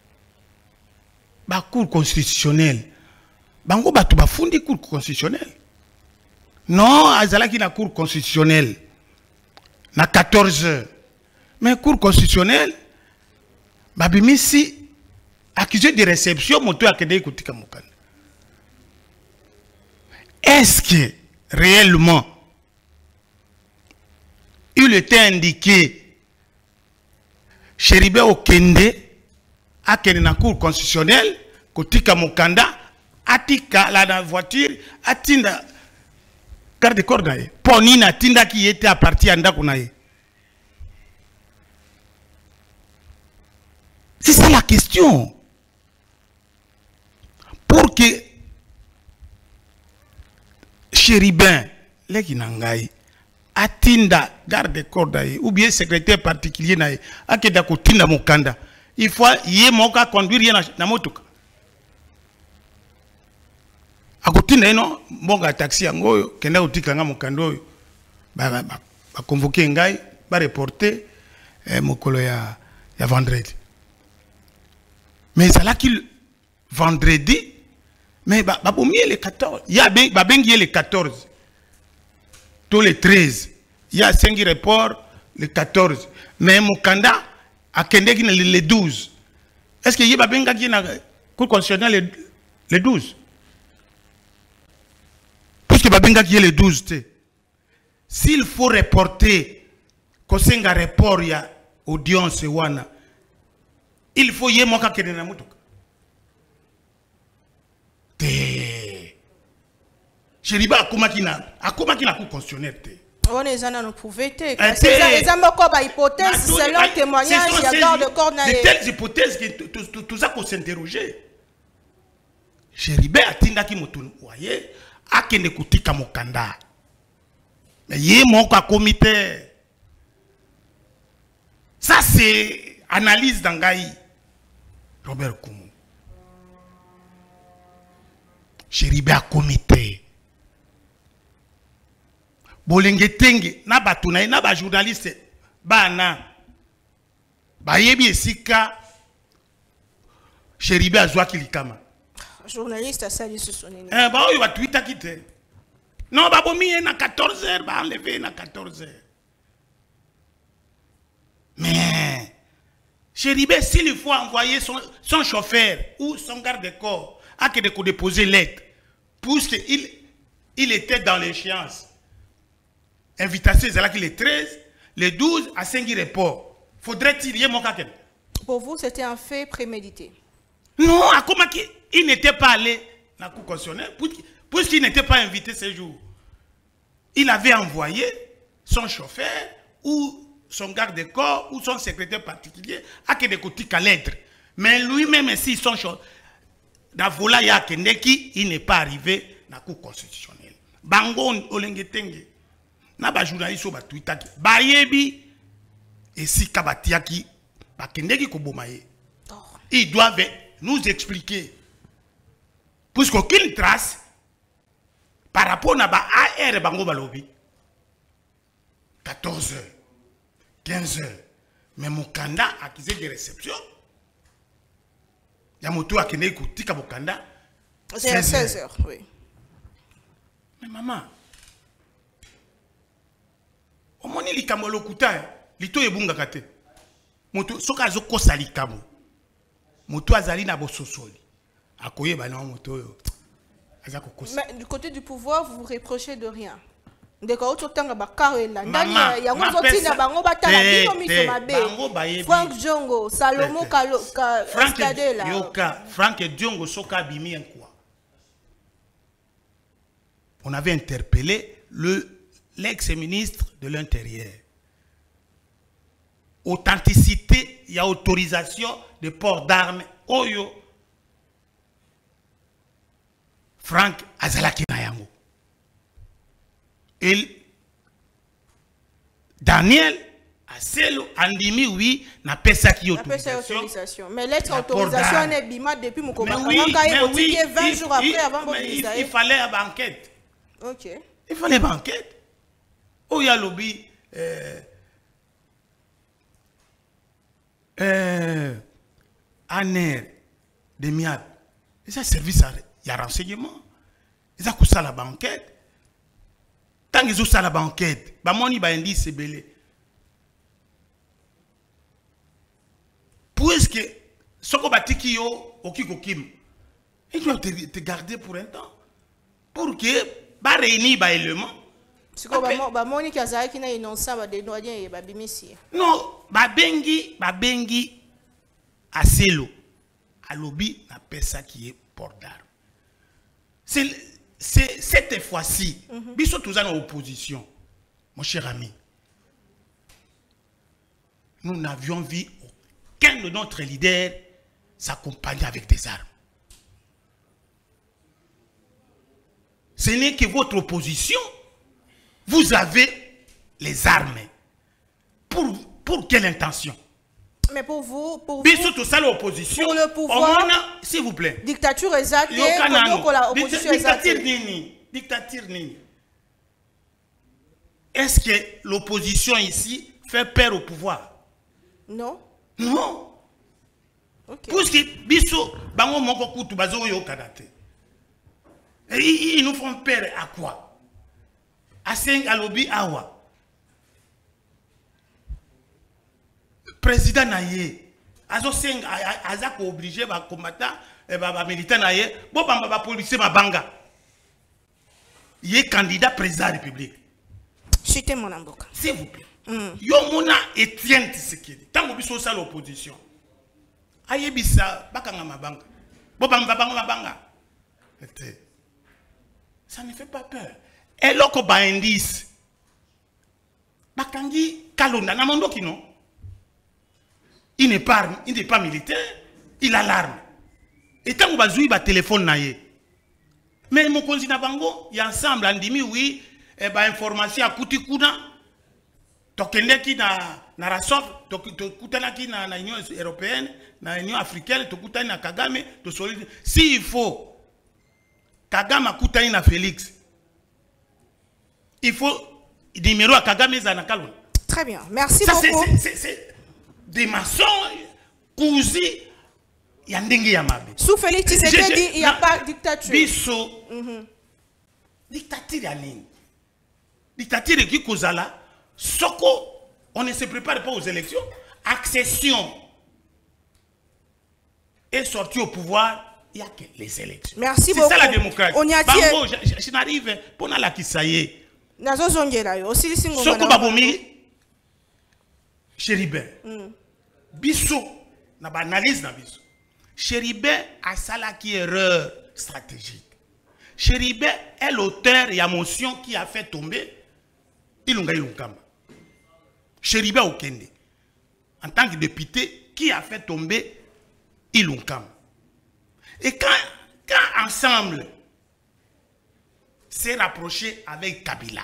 ba cour constitutionnelle bango batu bafundi cour constitutionnelle non azalaki na cour constitutionnelle na quatorze heures mais cour constitutionnelle babimisi accusé de réception moto akende kutika mokanda. Est-ce que réellement il était indiqué Chéribin okende akende na cour constitutionnelle kutika mokanda atika la voiture atinda garde corps naye poni na tinda qui était à partir anda kunaye. C'est ça la question. Pour que Chéribin leki nangai atinda garde corps naye ou bien secrétaire particulier naye akeda kutinda mokanda, il faut yé moka conduire na, na motuka akotinda ino mbonga taxi yango kenda utika nga mokanda oyo ba ba, ba, ba convoquer ngai ba reporter eh, mokolo ya ya vendredi. Mais ça là qu'il vendredi mais ba ba le quatorze il y a ba bengi le quatorze tous les treize il y a cinq reports le quatorze mais mokanda akende ki le douze. Est-ce que y ba benga ki na cour constitutionnelle le douze? Puisque babenga qui est le douze, s'il faut reporter kosenga report ya audience wana, il faut y moka kene na mutuka. Te. Chériba akoma kina, akoma kina cour constitutionnelle te. On est en train de prouver que c'est ça encore ba hypothèse selon témoignage il y a garde corps na. De telles hypothèses que tout ça qu'on s'interroger. Chériba atinda ki mutunu voyez. Akende kutika mokanda mais yé moka comité ça c'est analyse d'angai Robert Kumu Chéribin comité bolenge tenge na batu na na ba journaliste bana ba yebi esika Chéribin azwa kilikama journaliste a sali ce sonné. Eh bah il va tweeter quitter. Non bah bon mi na quatorze heures bah enlever na quatorze heures. Mais Chéribin s'il faut envoyer son son chauffeur ou son garde-corps à que de déposer lettre puisque il il était dans l'échéance. Invitation c'est là qu'il est treize, le douze à cinq report. Faudrait-il y mon caquet. Pour vous c'était un fait prémédité. Non, à comment il n'était pas allé dans la cour constitutionnelle, puisqu'il n'était pas invité ce jour. Il avait envoyé son chauffeur ou son garde-corps ou son secrétaire particulier à que des côtés à lettre. Mais lui-même, si son chauffeur, dans vola ya Kendeki, il n'est pas arrivé dans la cour constitutionnelle. Bango olengetenge. Na ba journaliste ba Twitter ba yebi et si kabatiaki ba Kendeki ko bomaye. Ils doivent nous expliquer. Puisqu'aucune trace par rapport à A R Bango Balobi. quatorze heures, quinze heures. Mais mon kanda accusé de réception. Il y a mon tour à Kene Koutika Bokanda. C'est à seize heures, oui. Mais maman, au moins il y a un kouta, lito ebunga kate. Moto soka zoko salikamo. Moto azali na bososoli. Akoye bana moto. Mais du côté du pouvoir, vous vous reprochez de rien. Frank Diongo, Salomo Frank Diongo Soka Bimi en quoi? On avait interpellé le l'ex-ministre de l'Intérieur. Authenticité, il y a autorisation de port d'armes. Oyo. Frank Azalaki Nayango. Et Daniel Aselo Andimi, oui, n'a pas ça qui autorisation. Mais l'être autorisation est bima depuis mon combat. Oui, mais oui, vingt jours après avant votre il, il fallait une enquête. Ok. Il fallait une enquête. Oh, il y a lobby. Euh, euh, Aner de Miab. Et ça, service à il y a renseignement. Ils ont ça la banquette. Tant qu'ils ont ça la banquette, bah mon iba indice c'est belé. Puisque ce qu'on bâtit qui yo okiko kim, ils doivent te, te garder pour un temps, pour que bah réunir bah élément. C'est quoi bah bah mon qui a ça qui n'a innocent bah des noirs et bah bimisi. Non, bah bengi bah bengi à selo, à lobby n'a pas ça qui est port d'armes. C'est C'est cette fois-ci, mm -hmm. Nous sommes en opposition, mon cher ami. Nous n'avions vu aucun de notre leaders s'accompagner avec des armes. Ce n'est que votre opposition. Vous avez les armes. Pour, pour quelle intention? Mais pour vous, pour vous, tout ça l'opposition. Pour le pouvoir, s'il vous plaît. Dictature exacte. Dictature nini. Dictature nini. Est-ce que l'opposition ici fait peur au pouvoir? Non. Non. Okay. Puisque biso bango moko kutu bazo yo kadate. Ils nous font peur à quoi? À cinq à lobby awa. Président Naye, azo seng azako obligé ba combattant et ba militant Naye, bo ba ba policier ma banga. Il est candidat président de la République. Chité mon amboka. S'il vous plaît. Mm. Yo mona Etienne Tshisekedi. Tant que biso ça l'opposition. Aye bisa bakanga ma banga. Bo ba banga ma banga. Ça ne fait pas peur. Et loko ba indice. Bakangi kalonda na mondo kino. Il n'est pas, il n'est pas militaire, il a l'arme. Et tant que vous avez téléphone naïe. Mais mon cousin Bango, il y a ensemble, on dit oui, et ben information à Koutikuna, tokende qui na na Rasov, tokutana qui na na Union européenne, na Union africaine, tokutana na Kagame, to solide. S'il faut, Kagame kutana na Félix. Il faut numéro à Kagame Zanakalon. Très bien, merci ça, beaucoup. C'est des maçons, cousi, il y a ndengi yamabe. Sous Félix Tshisekedi, il n'y a pas de dictature. Biso, dictature ya nini? Dictature qui kozala, soko, on ne se prépare pas aux élections. Accession est sortie au pouvoir, il n'y a que les élections. Merci beaucoup. C'est ça la démocratie. On y a dit. Bango, je, je n'arrive pour la kisaye. Nazo zongela yo. Aussi singo. Soko babomi. Chéribin, mm. Bisso, na ba analyse na biso. Chéribin a sala qui erreur stratégique. Chéribin est l'auteur et la motion qui a fait tomber Ilunga Ilunkamba. Chéribin Okende, en tant que député, qui a fait tomber Ilunkamba. Et quand, quand ensemble s'est rapproché avec Kabila,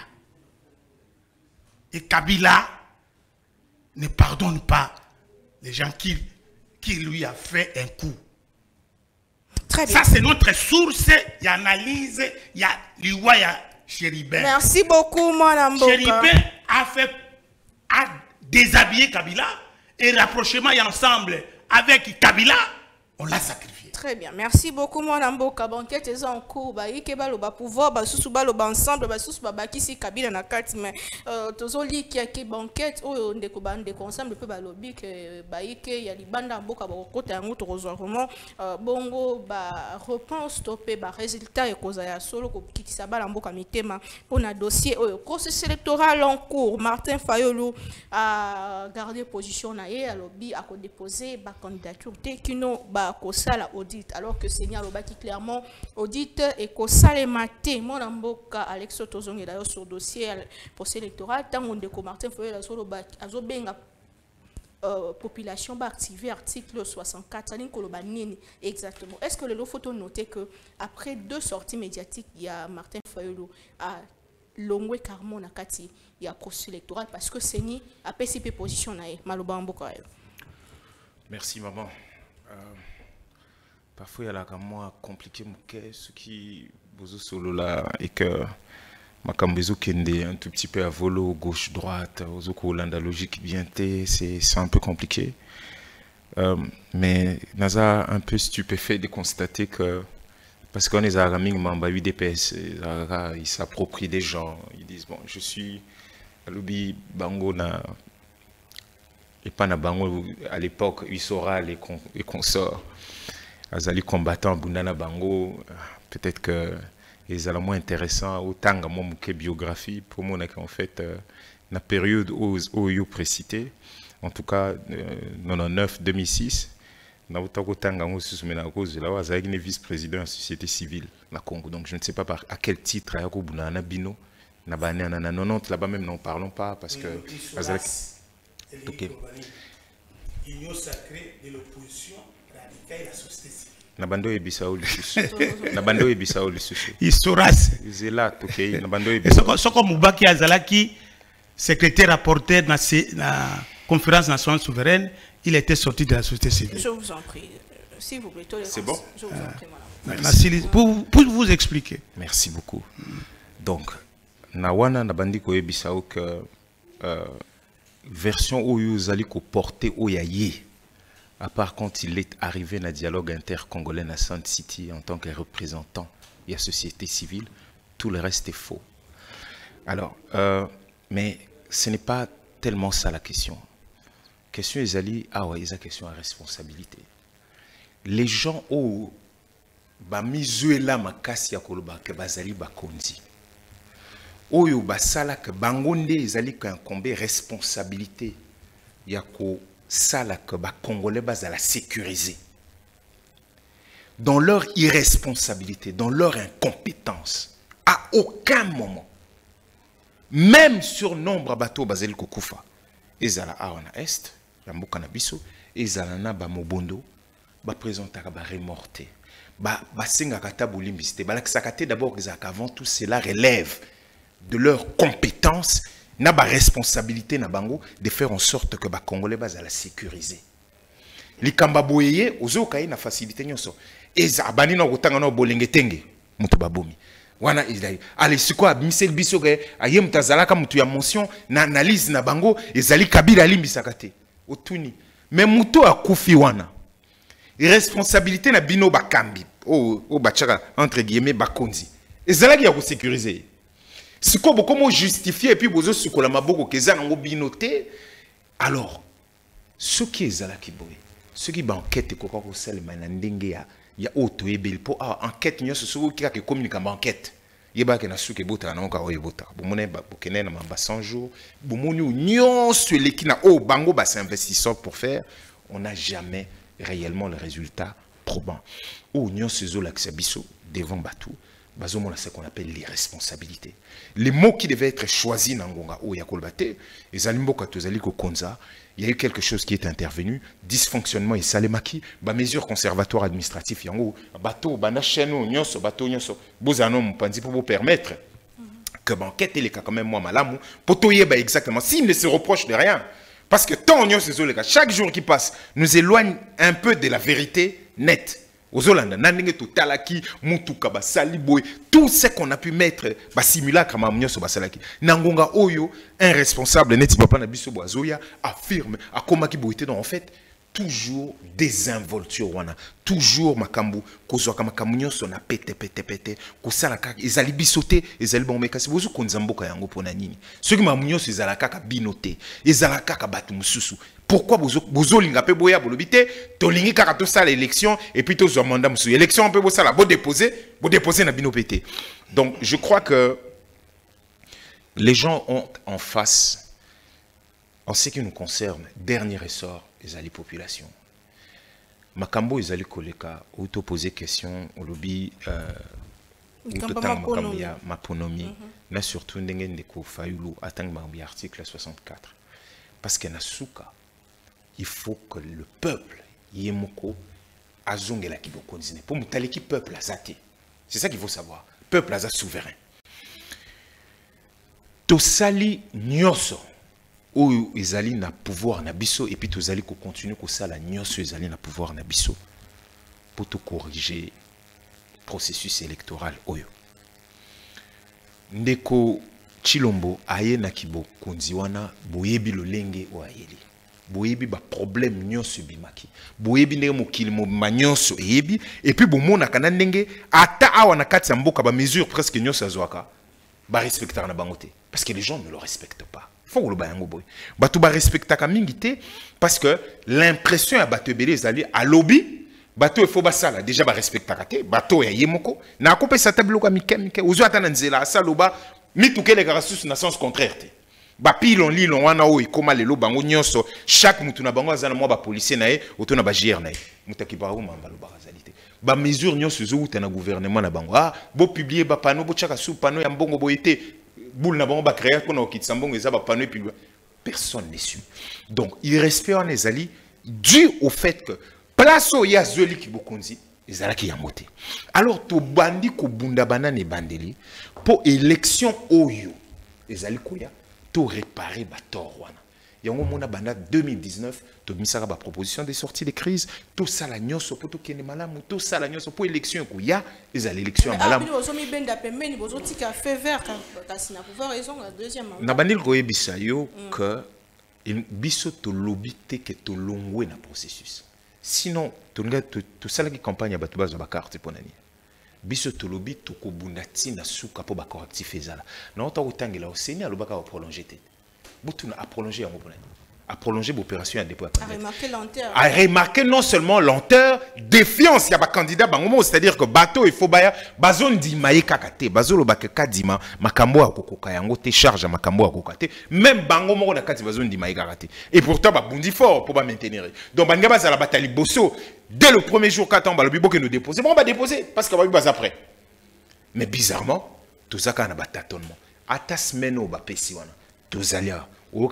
et Kabila ne pardonne pas les gens qui, qui lui a fait un coup. Très bien. Ça, c'est notre source. Il y a analyse, il y a l'Iwa, il y a Chéribin. Merci beaucoup, Madame Boka. Chéribin a fait, a déshabillé Kabila et rapprochement et ensemble avec Kabila, on l'a sacrifié. Très bien. Merci beaucoup, Madame Boka. Banquette est en cours. Bah, il ba pouvoir, bah, sous ba lo ensemble, bah, sous ba kisi Kabila na carte, mais euh, tozoli qui a qui banquette, oh, on découvre des ensemble peu ba lobby que bah, il y a des bandes en boka ba côté un autre vraiment bongo bah reprend stopper bah résultat et cause ya solo qui qui s'abat en boka mitema pour un dossier oh processus électoral en cours. Martin Fayolo a gardé position na ye à lobby a déposé ba candidature dès qu'il no ba kosala audit alors que Seigneur Lobaki clairement audit et kosale maté mon amboka Alexo Tozongi d'ailleurs sur dossier procès électoral tant on déco Martin Fayolo sur Lobaki azobenga euh, population va activer l'article soixante-quatre, exactement. Est-ce que le faut noter que après deux sorties médiatiques, il y a Martin Fayulu à Longwe Carmon Nakati, il y a processus électoral parce que c'est ni à P C P position nae Malobambo. Merci maman. Euh, parfois il y a là comme moi compliqué mon cas ce qui bozo solo là et que ma cambezo kende un tout petit peu à volo gauche droite aux la logique bien té c'est c'est un peu compliqué. Euh, mais Naza un peu stupéfait de constater que parce qu'on est à Raming Mamba U D P S, ils s'approprient des gens, ils disent bon je suis à l'obi bango na et pas na bango à l'époque il saura les con, les consorts azali combattants bundana bango peut-être que ils sont moins intéressants autant que mon biographie pour moi en fait euh, la période où où you précité en tout cas euh, quatre-vingt-dix-neuf deux mille six na utako tanga ngo susumena cause là azali ne vice-président de la société civile na Congo donc je ne sais pas par à quel titre ya ko bunana bino na bana na quatre-vingt-dix là-bas même n'en parlons pas parce que azali OK l'union sacrée de l'opposition radicale et la société civile. Nabando e bisao lisusu. Nabando e bisao lisusu. Isoras. Zela OK, nabando e bisao. Soko Mubaki Azalaki secrétaire rapporteur na la conférence nationale souveraine, il était sorti de la société civile. Je vous en prie. S'il vous plaît, c'est bon. Je vous en prie madame. Pour, pour vous expliquer. Merci beaucoup. Donc nawana nabandi ko e bisao que euh, version où vous allez porter au yaye. À part quand il est arrivé dans le dialogue intercongolais à Sand City en tant que représentant de la société civile, tout le reste est faux. Alors, euh, mais ce n'est pas tellement ça la question. La question est allée, ah ouais, c'est la question à responsabilité. Les gens ont ba mizuela makasi ya koloba ke bazali bakonzi. Oyo basala ke bangonde ezali ka incombe responsabilité ya ko sala que les Congolais bas à la sécuriser. Dans leur irresponsabilité, dans leur incompétence, à aucun moment, même sur nombre de bateaux basel kokufa, ezala awana est, yamboka na biso, ezala na ba mobondo, ba présentaka ba remorté, ba ba singa kata bolimbiste, ba laksakate d'abord qu'avant tout cela relève de leur compétence. Na ba responsabilité na bango de faire en sorte que ba Congolais bas à la sécuriser. Likamba boyeye ozo kai na facilité nyonso. Eza bani na kotanga na bolenge tenge mutu babomi. Wana izali ale siko abmisel biso ke ayem tazalaka mutu ya mention na analyse na bango ezali kabila limbisaka te. Otuni. Mais mutu akufi wana. Responsabilité na bino bakambi. O o bachaka entre guillemets bakonzi. Ezalaki ya ko sécuriser. Si comment justifier et puis vous avez la maboko keza nango binoté alors ce qui est là qui boy ce qui banquette ko ko sel manandenge ya ya auto ebel po enquête nyo ce qui a que communique en enquête yeba ke na suke bota na ko oyebota bo mona ba bokene na mamba cent jours bo moni nyo celui qui na o bango ba s'investisseur pour faire on n'a jamais réellement le résultat probant ou nyo sezo l'axabiso devant batou bazomona ce qu'on appelle l'irresponsabilité. Les mots qui devaient être choisis dans Ngonga ou Yakolbate, les animaux katozali ko konza, il y a eu quelque chose qui est intervenu, dysfonctionnement et salemaki, ba mesure conservatoire administratif yango, bateau bana cheno nyonso bateau nyonso, bozano mpanzi pour vous permettre que banquette les cas quand même moi malamu, potoyer ba exactement s'il ne se reproche de rien parce que tant nyonso les cas chaque jour qui passe nous éloigne un peu de la vérité nette. Aux Hollandais, nanenge to talaki, mutuka ba saliboy, tout ce qu'on a pu mettre ba simulacre ma munyo so ba salaki. Nangonga oyo, un responsable neti papa na biso boazoya affirme a komaki boité donc en fait toujours désinvolture wana, toujours makambu kozwa kama kamunyo so na pete pete pete, ko sala kaka ezali bisoté, ezali bon mekasi bozo konzamboka yango pona nini. Ce qui ma munyo so ezala kaka binoté, ezala kaka batu mususu. Pourquoi vous avez un peu boya bolobité, tolingi kaka to ça l'élection et puis to zo mandat musu. Élection un peu ça la bo déposer, bo déposer na bino pété. Donc je crois que les gens ont en face, en ce qui nous concerne, dernier ressort, les ali populations. Makambo les ali koleka, ou to poser question au lobby euh ou to tang makambo ya maponomi, na surtout ndenge ndeko Fayulu atang makambo article soixante-quatre. Parce que na suka il faut que le peuple yemoko azongela ki bokonzine pour mutaleki peuple azate. C'est ça qu'il faut savoir. Peuple aza souverain. Tosali nyonso oyo ezali na pouvoir na biso et puis tozali ko continuer ko sala nyonso ezali na pouvoir na biso pour te corriger processus électoral oyo. Ndeko Chilombo aye na kibo konzi wana boyebi lolenge o ayeli. Boyebi ba problème nyonso bimaki. Boyebi ndenge mokili mo manyonso eyebi et puis bomona kana ndenge ata awa na kati ya mboka ba mesure presque nyonso azwaka ba respecter na bangote parce que les gens ne le respectent pas. Faut que le bayango boy. Batu ba respecter ka mingité parce que l'impression à batu belé ezali à lobby. Bateau il faut basala déjà ba respecter kate bateau ya yemoko na ko pesa tablo ka mike mike ozo atana nzela saloba mituke les garasus na sens contraire te ba pilon lilon wana o ikoma lelo bango nyonso chaque mutu na bango azana mo ba policier na ye oto na ba G R na ye mutaki ba mamba lo ba razalité ba mesure nyonso zo uta na gouvernement na bango ah bo publier ba panneau bo chaka sous panneau ya mbongo boyete boule na bango ba créer ko na okitsa mbongo eza ba panneau puis personne ne suit. Donc il respecte en ezali dû au fait que place où il y a Zoli qui bokonzi, ils allaient qui yamote. Alors to bandi ko bunda banane bandeli pour élection oyo, ils allaient kuya to réparer ba torwana. Yango mona banda deux mille dix-neuf to misaka ba proposition de sortie de crise, tout ça la nyonso pour to kene malamu, tout ça la nyonso pour élection kuya, ils allaient élection malamu. Ah, bozo mi benda pembeni bozo tika fait vert kasi na pouvoir raison la deuxième mandat. Na bandil ko yebisa yo que biso to lobby te ke to longwe na processus. Sinon, tout ça qui campagne à Batouba de carte pour nani. Biso to lobby to ko bundati na suka po ba correctif ezala. Na autant autant que la Océanie le baka prolonger te. Butu na a prolonger en bonani. A prolonger l'opération à dépôt. A remarquer lenteur. A remarquer non seulement lenteur, défiance y a ba candidat bangomo, c'est-à-dire que bateau il faut baya bazon di maye kakate, bazolo ba kadima makambo akokoka yango te charge makambo akokate, même bangomo na kati bazon di maye kakate. Et pourtant ba bundi fort pour ba maintenir. Donc banga ba la bataille bosso dès le premier jour qu'attend ba le bibo que nous déposer. Bon ba déposer parce que ba bas après. Mais bizarrement, tout ça kana ba tâtonnement. Ata semaine ba pesi wana. Tous alia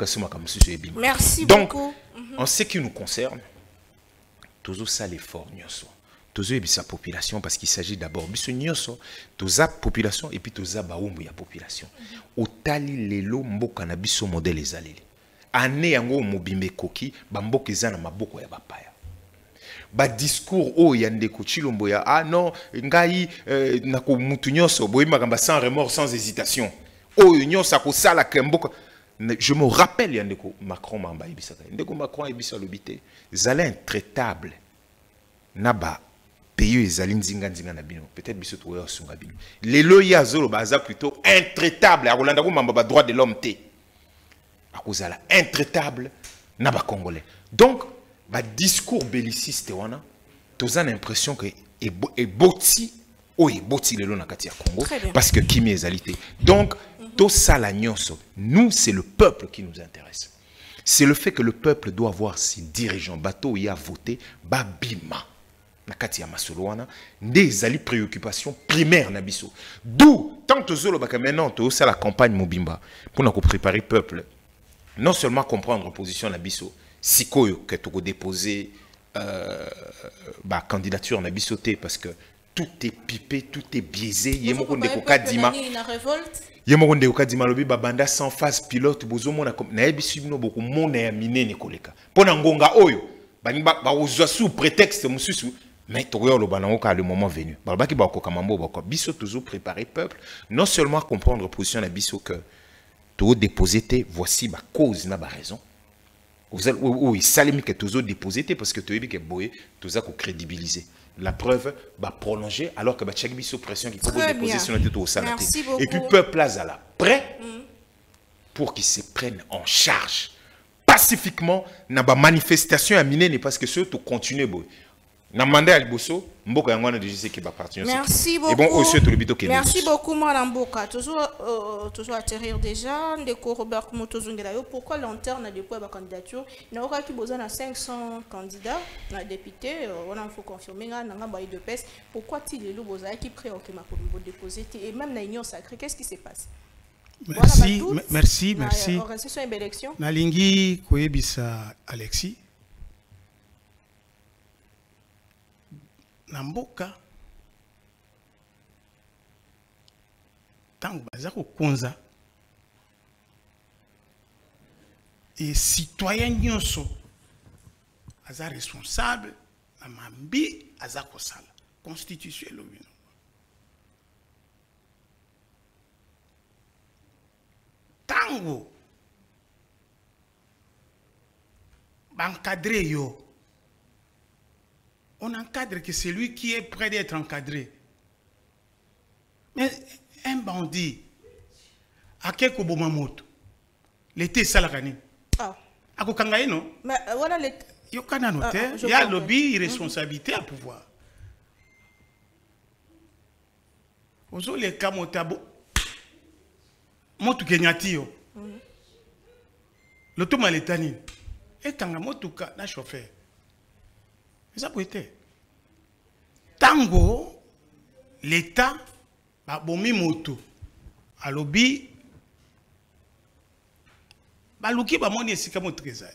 merci donc, beaucoup. En ce qui nous concerne, tous ça l'effort nyonso. Tous sa population parce qu'il s'agit d'abord biso nyonso, tous la population et puis tous baumbu ya population. Otali lelo mboka na biso modèle ezaleli. Ane yango mobimbe koki ba mboka ezana maboko ya bapaya. Ba discours o ya ndeko Chilombo ya ah non ngai euh, nako mutu nyonso boyima kamba sans remords sans hésitation. O nyonso ko sala kemboka. Je me rappelle Yandeko Macron mamba ibisaka. Ndeko Macron ibisa lobité. Zala intraitable. Naba pays ezali nzinga nzinga na bino. Peut-être biso to ya sunga bino. Lelo ya zolo baza plutôt intraitable. Akolanda ko mamba ba droit de l'homme té. Akozala intraitable na ba congolais. Donc ba discours belliciste wana toza l'impression que e boti o e boti lelo na kati ya Congo parce que kimi ezalité. Donc tout ça la nyonso. Nous, c'est le peuple qui nous intéresse. C'est le fait que le peuple doit avoir ses dirigeants. Bateau y a voté, babima. Nakati ya masoloana, des ali préoccupations primaires nabiso. D'où, tant que zolo baka maintenant, tout ça la campagne mobimba. Pour nous préparer le peuple. Non seulement comprendre la position nabiso, si koyo que tu déposer euh, bah, candidature nabiso té parce que tout est pipé, tout est biaisé. Yemoko ndeko kadima. Yemoko ndeko kadima lobi babanda sans phase pilote bozomo na na yebisu bino boko mona ya minene koleka. Pona ngonga oyo bani ba ozwa sous prétexte mususu mais toyo lo banango ka le moment venu. Balbaki ba ko kamambo ba ko biso toujours préparer peuple, non seulement comprendre position na biso que to déposer té voici ba cause na ba raison. Oui, salimi que toujours déposé parce que tu es que boy, tout ça qu'on crédibiliser. La preuve va prolonger alors que chaque biso pression qu'il faut déposer sur notre au salaté. Et puis peuple là là prêt pour qu'ils se prennent en charge pacifiquement na ba manifestation à miner parce que ceux tout continuer boy. Na mandé al bosso mboka yango na déjà qui va partir. Merci beaucoup. Et bon aussi tout le bito que merci beaucoup moi mboka toujours euh, toujours atterrir déjà ndeko Robert Motozungela yo pourquoi lanterne a dépôt ba candidature na aura qui besoin na cinq cents candidats na député on a faut confirmer nga nga ba de pes pourquoi ti lelo boza qui prêt OK ma pour déposer et même na union sacrée qu'est-ce qui se passe? Merci, voilà, merci, merci. Organisation une élection. Nalingi koyebisa Alexis Namboka tango baza ko konza et citoyen nyonso aza responsable na mambi aza kosala constitution elobi tango encadrer yo. On encadre que celui qui est prêt d'être encadré. Mais un bandit, à quel moto l'été salarié. Ah. À Kokangaï, non? Mais voilà les. Il y a lobby, irresponsabilité à pouvoir. Ozo les kamotabo. Motu kenyati yo. L'auto malétani. Et quand motuka na chauffeur. Ça peut être. Tango, l'État, a bomi moto. A lobby, ba luki ba moni esika mo trésor.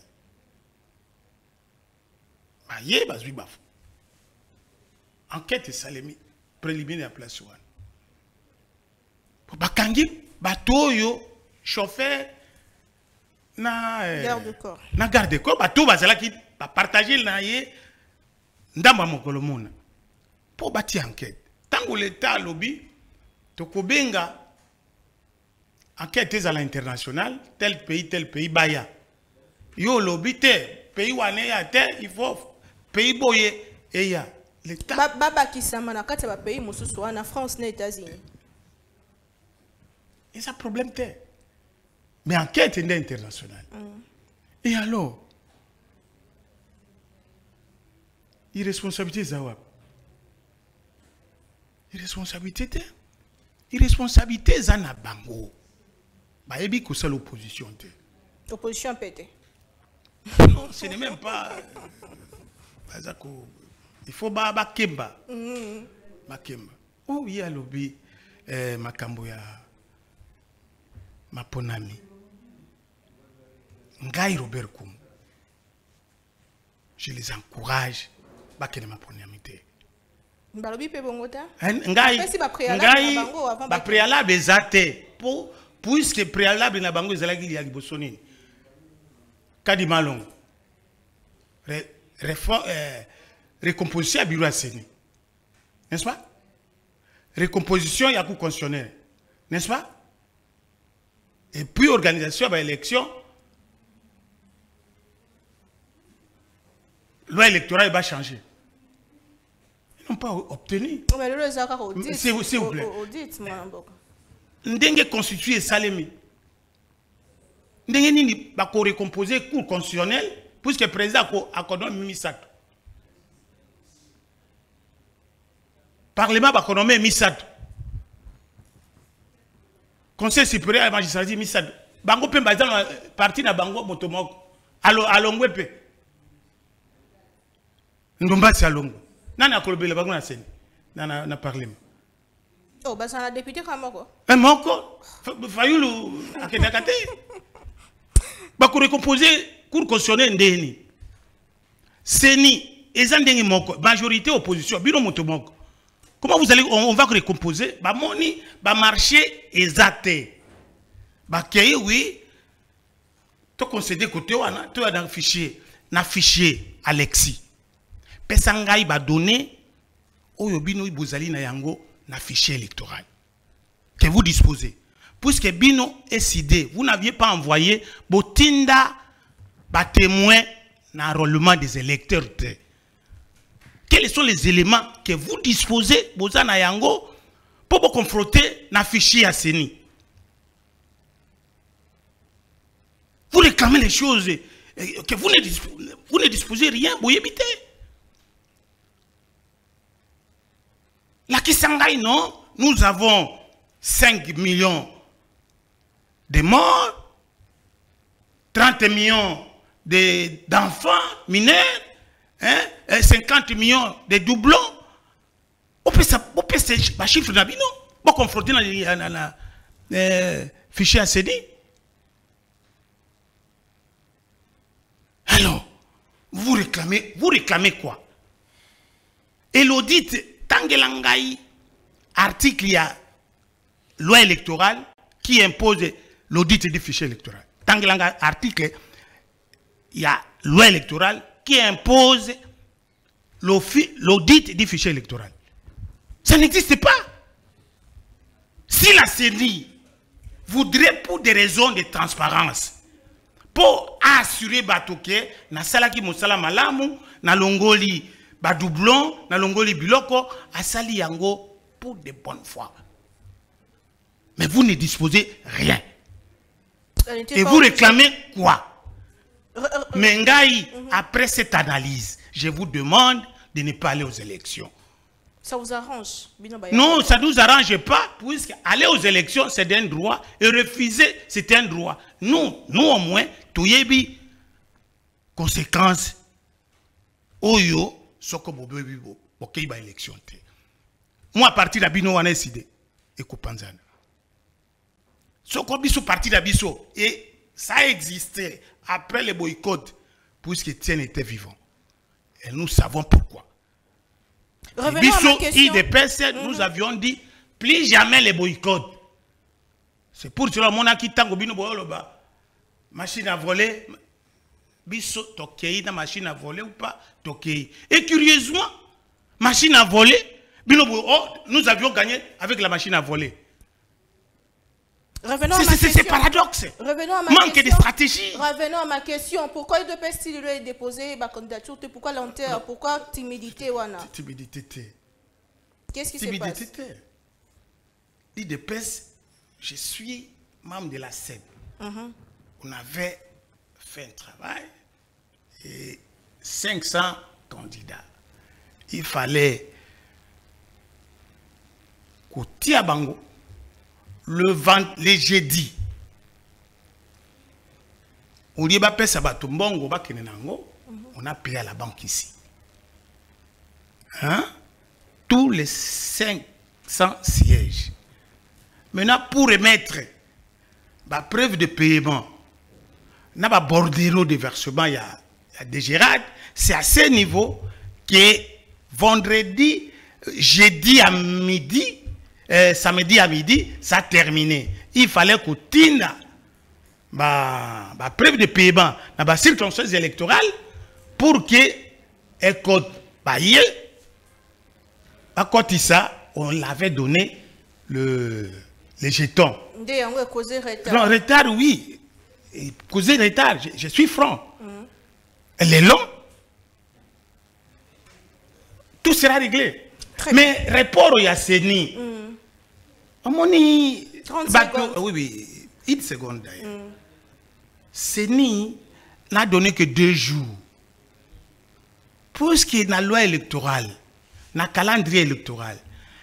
Ba ye ba zui ba. Enquête salemi préliminaire place one. Pour ba kangi bato yo chauffeur na garde corps. Na garde corps bato bazala ki ba partager na ye ndamba mokolo mona. Pour bâtir enquête. Tant que l'État lobby, tokobenga enquête à l'international, tel pays, tel pays, baya. Yo lobby te, pays wane ya te, il faut pays boye et ya. L'État. Baba qui s'amana kati ba pays mususu en France na États-Unis. Et ça problème te. Mais enquête est internationale. Mm. Et alors, irresponsabilité zawab. Irresponsabilité, irresponsabilité zana bango. Bah ebi ko seule opposition te. Opposition pété. Non, ce n'est même pas. Bazako, il faut ba ba kemba. Mhm. Ba kemba. Oh oui à lobby eh makambo ya maponami. Ngai Robert Koum. Je les encourage ba kene maponami te. Balobi pe bongota. Ngai ngai ba préalable ezate pour puisque préalable na bango ezalaki ya libosonini. Kadi malong. Réforme récomposition à bureau à Séné. N'est-ce pas? Récomposition ya coup constitutionnel. N'est-ce pas? Et puis organisation de l'élection. Loi électorale va changer. Ils n'ont pas obtenu. S'il vous plaît. Ndenge constitué Salemi. Ndenge nini va recomposer cour constitutionnel puisque le président a accordé Misat. Parlement va accorder Misat. Conseil supérieur à la magistrature Misat. Bango pe bazan parti na bango motomoko. Alo alongwepe. Ndumba si alongo. Nana kolobele bango na seni. Nana na parlement. Oh bah ça la député comment quoi? Un moko. Fayulu akedakate. Ba ko recomposer cour constitutionnelle ndeni. Seni ezandenge moko majorité opposition bino motomoko. Comment vous allez on, on va recomposer ba moni ba marché ezate. Ba keye oui. To concéder côté wana to dans fichier na fichier Alexis. Pesangai va donner au bino ibozali na yango na fichier électoral que vous disposez. Puisque bino est sidé, vous n'aviez pas envoyé botinda ba témoin na enrôlement des électeurs. Quels sont les éléments que vous disposez bozana yango pour vous confronter na fichier à Seni? Vous réclamez les choses que vous ne disposez, vous ne disposez rien, vous évitez. La Kisanghaï, non, nous avons cinq millions de morts, trente millions d'enfants mineurs, hein, cinquante millions de doublons. On peut ça, on peut ces chiffres d'abino, on peut confronter dans le fichier A C D. Alors, vous réclamez, vous réclamez quoi? Et l'audit, Tangelangai, article, il y a loi électorale qui impose l'audit du fichier électoral. Tangelangai, article, il y a loi électorale qui impose l'audit du fichier électoral. Ça n'existe pas. Si la C E N I voudrait, pour des raisons de transparence, pour assurer Batoke, na salaki mosala malamu, na longoli badoublon, na longoli biloko, asali yango pour de bonnes fois. Mais vous ne disposez rien. Et vous réclamez quoi? Mengai, après cette analyse, je vous demande de ne pas aller aux élections. Ça vous arrange? Non, ça ne nous arrange pas, puisque aller aux élections, c'est un droit, et refuser, c'est un droit. Nous, nous au moins, tout y conséquences, oyo, soko bobo bibo, ok, ba élection. Moi, à partir de Bino, on a décidé, et Koupanzana. Soko biso parti d'Abisso, et ça existait après le boycott, puisque Tien était vivant. Et nous savons pourquoi. Revenons à ma question. I D P S, mm-hmm. Nous avions dit, plus jamais les boycotts. C'est pour cela que mon aki tango bino boyoloba, machine à voler, biso tokei na machine à voler ou pas tokei. Et curieusement, machine à voler, bino oh, nous avions gagné avec la machine à voler. Revenons à ma question. C'est paradoxe. Revenons à ma Manque question. de stratégie. Revenons à ma question. Pourquoi I D P S a déposé ma candidature? Pourquoi lenteur? Pourquoi timidité? Timidité. Qu'est-ce qui se passe? I D P S, je suis membre de la C E N. Mm-hmm. On avait fait un travail et cinq cents candidats. Il fallait qu'au Bango, le vent, les jeudi, on a payé à la banque ici. Hein? Tous les cinq cents sièges. Maintenant, pour remettre la preuve de paiement, il y a un bordereau de versement, il y a, il y a des gérades. C'est à ce niveau que vendredi, jeudi à midi, Euh, samedi à midi, ça a terminé. Il fallait que Tina, bah, bah, preuve de paiement, dans la circonstance électorale, pour que écoute, bah, hier, à côté ça, on l'avait donné le, les jetons. Non, retard, oui. Et causer retard, je, je suis franc. Mm. Elle est long. Tout sera réglé. Très Mais bien. Rapport au Yasseni. Mm. trente secondes. Oui, oui, une seconde d'ailleurs. Mm. Seni n'a donné que deux jours. Pour ce qui est de la loi électorale, dans le calendrier électoral,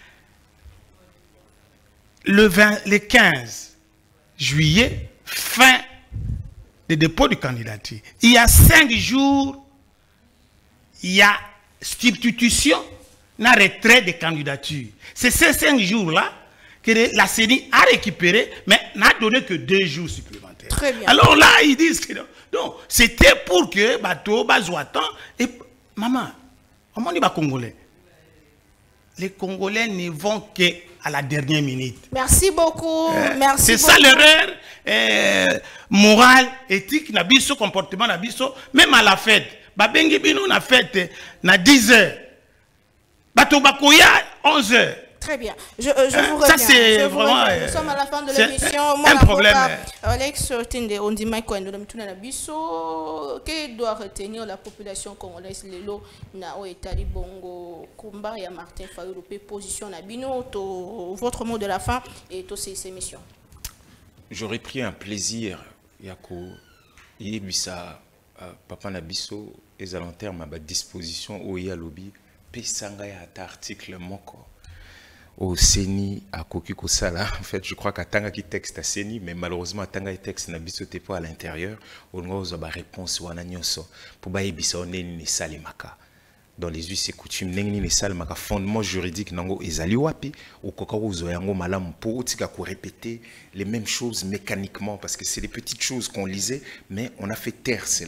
le, vingt, le quinze juillet, fin de dépôt de candidature. Il y a cinq jours, il y a substitution, na retrait de candidature. C'est ces cinq jours-là que la C E N I a récupéré, mais n'a donné que deux jours supplémentaires. Très bien. Alors là, ils disent que non. Donc, c'était pour que bateau, bazoatan, et maman, comment on dit les Congolais? Les Congolais ne vont qu'à la dernière minute. Merci beaucoup. Euh, Merci. C'est ça l'erreur euh, morale, éthique, nabiso, comportement, nabiso, même à la fête. Babengi bino na fête na dix heures. Bato bakoya onze heures. Très bien. Je, euh, je vous reviens. Ça, c'est vraiment... Nous sommes à la fin de l'émission. Un problème. Alex, on dit Michael Ndolamitunabiso, qui doit retenir la population congolaise, Lelo, Nao et Tali Bongo, Kumba et Martin Fayou, position Nabino, votre mot de la fin et toutes ces émissions. J'aurais pris un plaisir, Yako, Yébissa, Papa Nabiso, et à long terme, à ma disposition, au Yalobi, Pesanga et à article Moko. Au Seni à Koki Kosala, en fait, je crois qu'à Tanga qui texte à Seni, mais malheureusement, Tanga qui texte n'a bisoté pas à l'intérieur. On a une réponse ou un agnoso pour bailler bisa on est ni salimaka. Dans les us et coutumes, n'engi ni salimaka fondement juridique nango ezali wapi ou kokauzo yango malam pour tika ko répéter les mêmes choses mécaniquement parce que c'est les petites choses qu'on lisait, mais on a fait taire cela.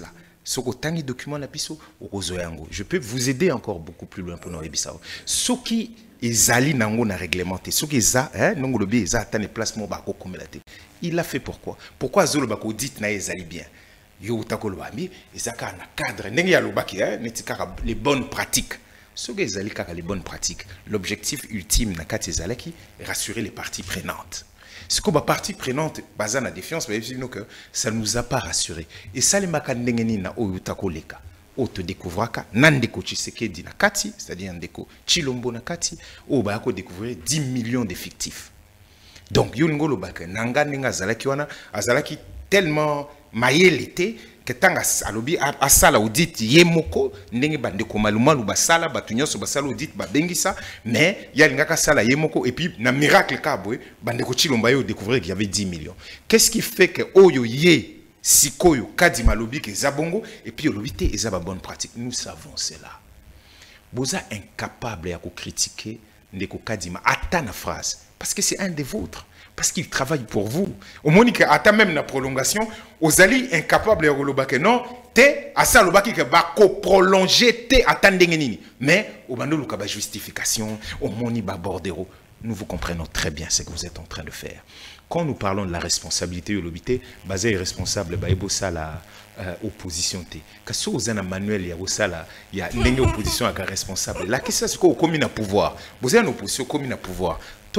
Ce que document na biso je peux vous aider encore beaucoup plus loin pour nous aider. Ce qui ezali nango na réglementé, ce qui za hein nango lobi eza atane placement ba ko komelate. Il l'a fait pourquoi? Pourquoi zolo ba ko dit na ezali bien. Yo utakolo ba mi ezaka na cadre ndenge ya lobaki hein netikaka les bonnes pratiques. Ce qui ezali kaka les bonnes pratiques. L'objectif ultime na kati ezalaki rassurer les parties prenantes. Ce que ma partie prenante, basée la défiance, ça ne nous a pas rassuré. Et ça, les makandengeni na oyutako leka. O te découvraka, nandeko chisekedi na kati, c'est-à-dire ndeko chilombo na kati, o bayako découvrir dix millions d'effectifs. Donc, yungo lo baka, nanga nenga zalaki wana, azalaki tellement maillé l'été, que tant alobi asala audit yemoko ndenge bandeko malumalu basala batunyoso basala audit babengisa mais yalingaka sala yemoko et puis na miracle kabwe bandeko chilomba yo découvrir qu'il y avait dix millions. Qu'est-ce qui fait que oyo ye sikoyo kadi malobi ke zabongo et puis olobité eza ba bonne pratique? Nous savons cela. Boza incapable ya ko critiquer ndeko kadima ata na phrase parce que c'est un des vôtres. Parce qu'il travaille pour vous. Au moins, à même la prolongation, aux alliés incapables de relobake non, te à ça lobaki que va prolonger te attendez nini. Mais au bando le justification, au moni ba bordero, nous vous comprenons très bien ce que vous êtes en train de faire. Quand nous parlons de la responsabilité de l'obité, basé est responsable ba ebo ça la opposition te. Kaso ozana manuel ya osala ya ndenge opposition aka responsable. La question c'est quoi commune à pouvoir. Vous avez une opposition commune à pouvoir.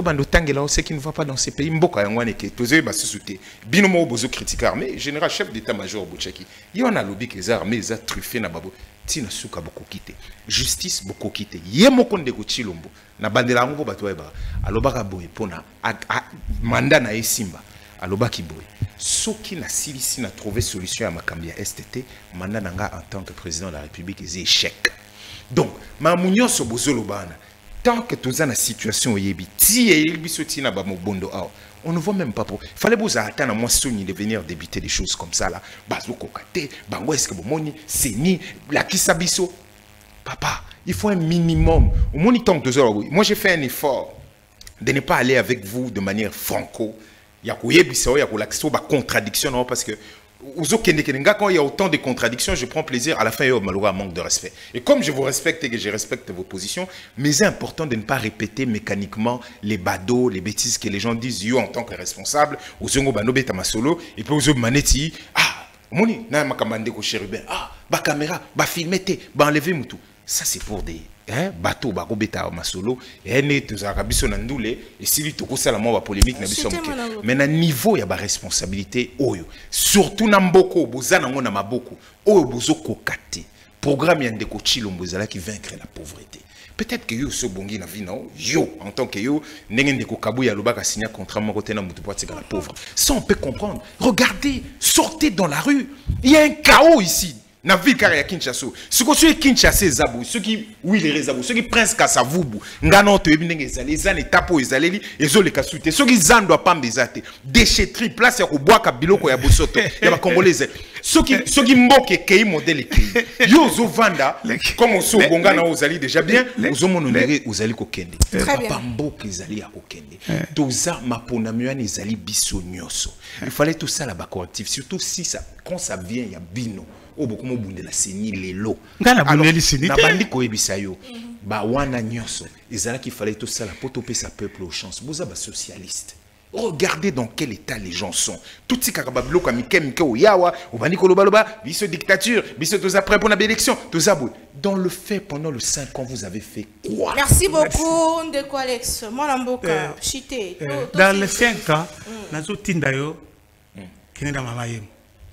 Ce qui ne va pas dans ces pays, Mboka Yangwane qui est osé basouté. Binomo bozo critiquer armée, général chef d'état-major Bouchaki. Il y en a lobby que les armées les a truffé na babo. Tina souka beaucoup quitté. Justice beaucoup quitté. Yemoko ndeko chilombo. Na bandela ngo bato eba. Alobaka boye pona mandat na esimba. Alobaki boye. Soki na silisi na trouvé solution à Makambi à S T T, mandat nanga en tant que président de la République est échec. Donc, ma munyo so bozo lobana. Tant que tu es dans la situation où on ne voit même pas pour. Il fallait vous attendre à moi de venir débiter des choses comme ça là. Papa, il faut un minimum. Au moins, moi j'ai fait un effort de ne pas aller avec vous de manière franco. Il y a une contradiction parce que quand il y a autant de contradictions, je prends plaisir. À la fin, il y a un manque de respect. Et comme je vous respecte et que je respecte vos positions, mais c'est important de ne pas répéter mécaniquement les badauds, les bêtises que les gens disent yo en tant que responsable. Ou zongo banobe tamasolo et puis aux maneti ah moni na makamande ko chérubin ah ba caméra ba filmer te ba enlever mutu. Ça c'est pour des hein bateau ba robeta masolo et ne tous arabiso na ndule et si to ko sala mo ba polémique na biso mais na niveau ya ba responsabilité oyo surtout na mboko bozana ngona maboko oyo bozoko kate programme ya ndeko chilombo zala qui vaincre la pauvreté. Peut-être que yo so bongi na vie non yo en tant que yo ndenge ndeko kabuya lobaka signer contrat mo côté na mutu pour être la pauvre. Ça on peut comprendre. Regardez, sortez dans la rue, il y a un chaos ici. Na ville car ya Kinshasa. Ce que ceux Kinshasa zabu, ceux qui oui les zabu, ceux qui prince Kasavubu, ngano to ebinenge ezali, ezali tapo ezaleli, ezole kasute. Ceux qui zando pa mbezate, déchetterie place ya ko boaka biloko ya bosoto, ya ba congolais. Ceux qui ceux qui mboke kei modèle kei. Yo zo vanda comme so bonga na ozali déjà bien, ozo mononere ozali ko kende. Papa mboke ezali ya ko kende. Toza mapona myani ezali biso nyoso. Il fallait tout ça là bas correctif, surtout si ça quand ça vient ya bino. Oh beaucoup mo bunde la seni lelo ngana buneli seni na bandi ko ebisa yo ba wana nyoso ezala qu'il fallait tout ça la potoper sa peuple aux chances boza ba socialiste. Regardez dans quel état les gens sont. Tout ce kakabablo ka mike mike o yawa o bandi ko lobaloba biso dictature biso tous après pour la élection tous abou dans le fait pendant le cinq ans vous avez fait quoi? Merci beaucoup Ndeko Alex moi mboka chité dans les cinq ans nazo tinda yo kinenda mama yemo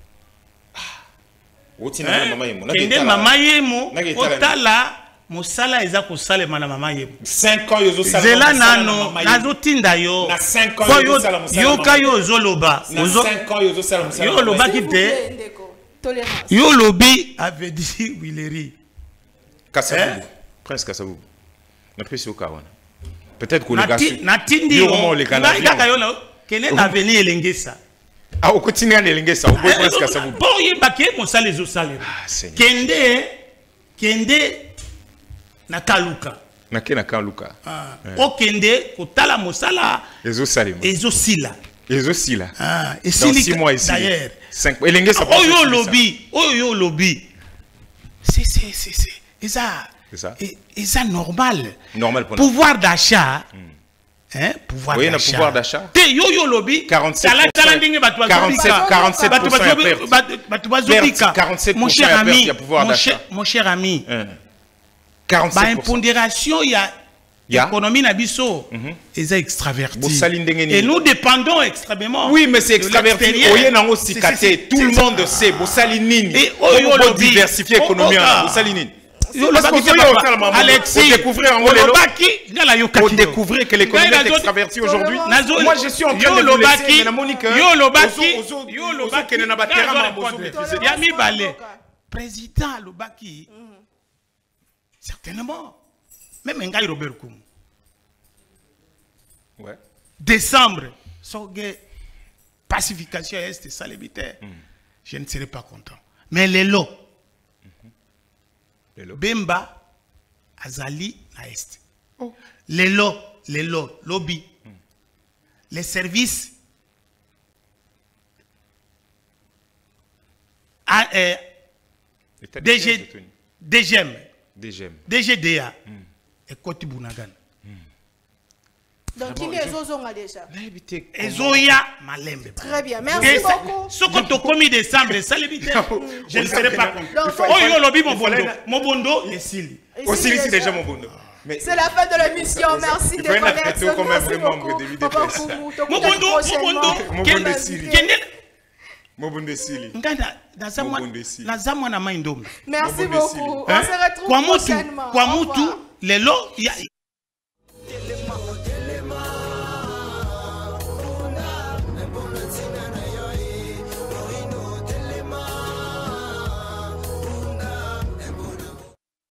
kende mama yemo otala mosala eza ko salema na mama yemo cinq ans yozo salema zela nano nazo tinda yo na cinq ans yozo salema yo ka yo zoloba ozo cinq ans yozo salema yo loba kite yo lobi avait dit Willery Kasavubu prince Kasavubu na pesi o kawana peut-être que le gars na tindi yo ngaka yo na kene na venir elengesa. Ah, au quotidien, les lingues, ça, au bout de ce que ça vous. Bon, il y a baqué, mon salle les salé. Kende, Kende, na Kaluka. Na ke na Kaluka. Ah. O Kende, kotala mosala. Ezo salé. Ezo sila. Ezo sila. Ah. Et six mois ici. D'ailleurs. Cinq. Et lingues, ça. Oh yo lobby, oh yo lobby. c'est c'est c'est c'est ça ça et ça normal normal pour pouvoir d'achat hein pouvoir oui, d'achat pouvoir d'achat te yo yo lobby quarante-sept quarante-sept mon cher ami mon cher ami ba impondération il y a l'économie na biso est extraverti et nous dépendons extrêmement. Oui, mais c'est extraverti. Oye nango sikate, tout le monde sait bosali nini. Et oyo lo diversifier l'économie bosali nini. Parce que Alexis, pour découvrir que l'économie est extravertie aujourd'hui. Moi, je suis en train de vous laisser, Monique. Yo Lobaki, yo Lobaki, Yami Balé, président Lobaki, certainement. Même Ngai Robert Koum. Ouais. Décembre, sorgue pacification est salébitaire. Mm. Je ne serai pas content. Mais les lots, mm-hmm. Bemba, Azali, na est. Oh. Les lots, les lots, lobby, mm. les services, à, euh, D G, D G M, D G M, D G D A. Mm. Et Koti Bounagan. Donc, il y a déjà. Ezoya Malembe. Très bien, merci beaucoup. Ce que tu as commis décembre, ça je ne serai pas content. Oh, yo, lobby, mon bondo. Mon bondo, et Sili. Aussi, c'est déjà mon bondo. C'est la fin de l'émission. Merci de connaître. Merci beaucoup. Mon bondo, mon bondo. Mon bondo, Sili. Mon bondo, Sili. Merci beaucoup. On se retrouve prochainement. Les lots,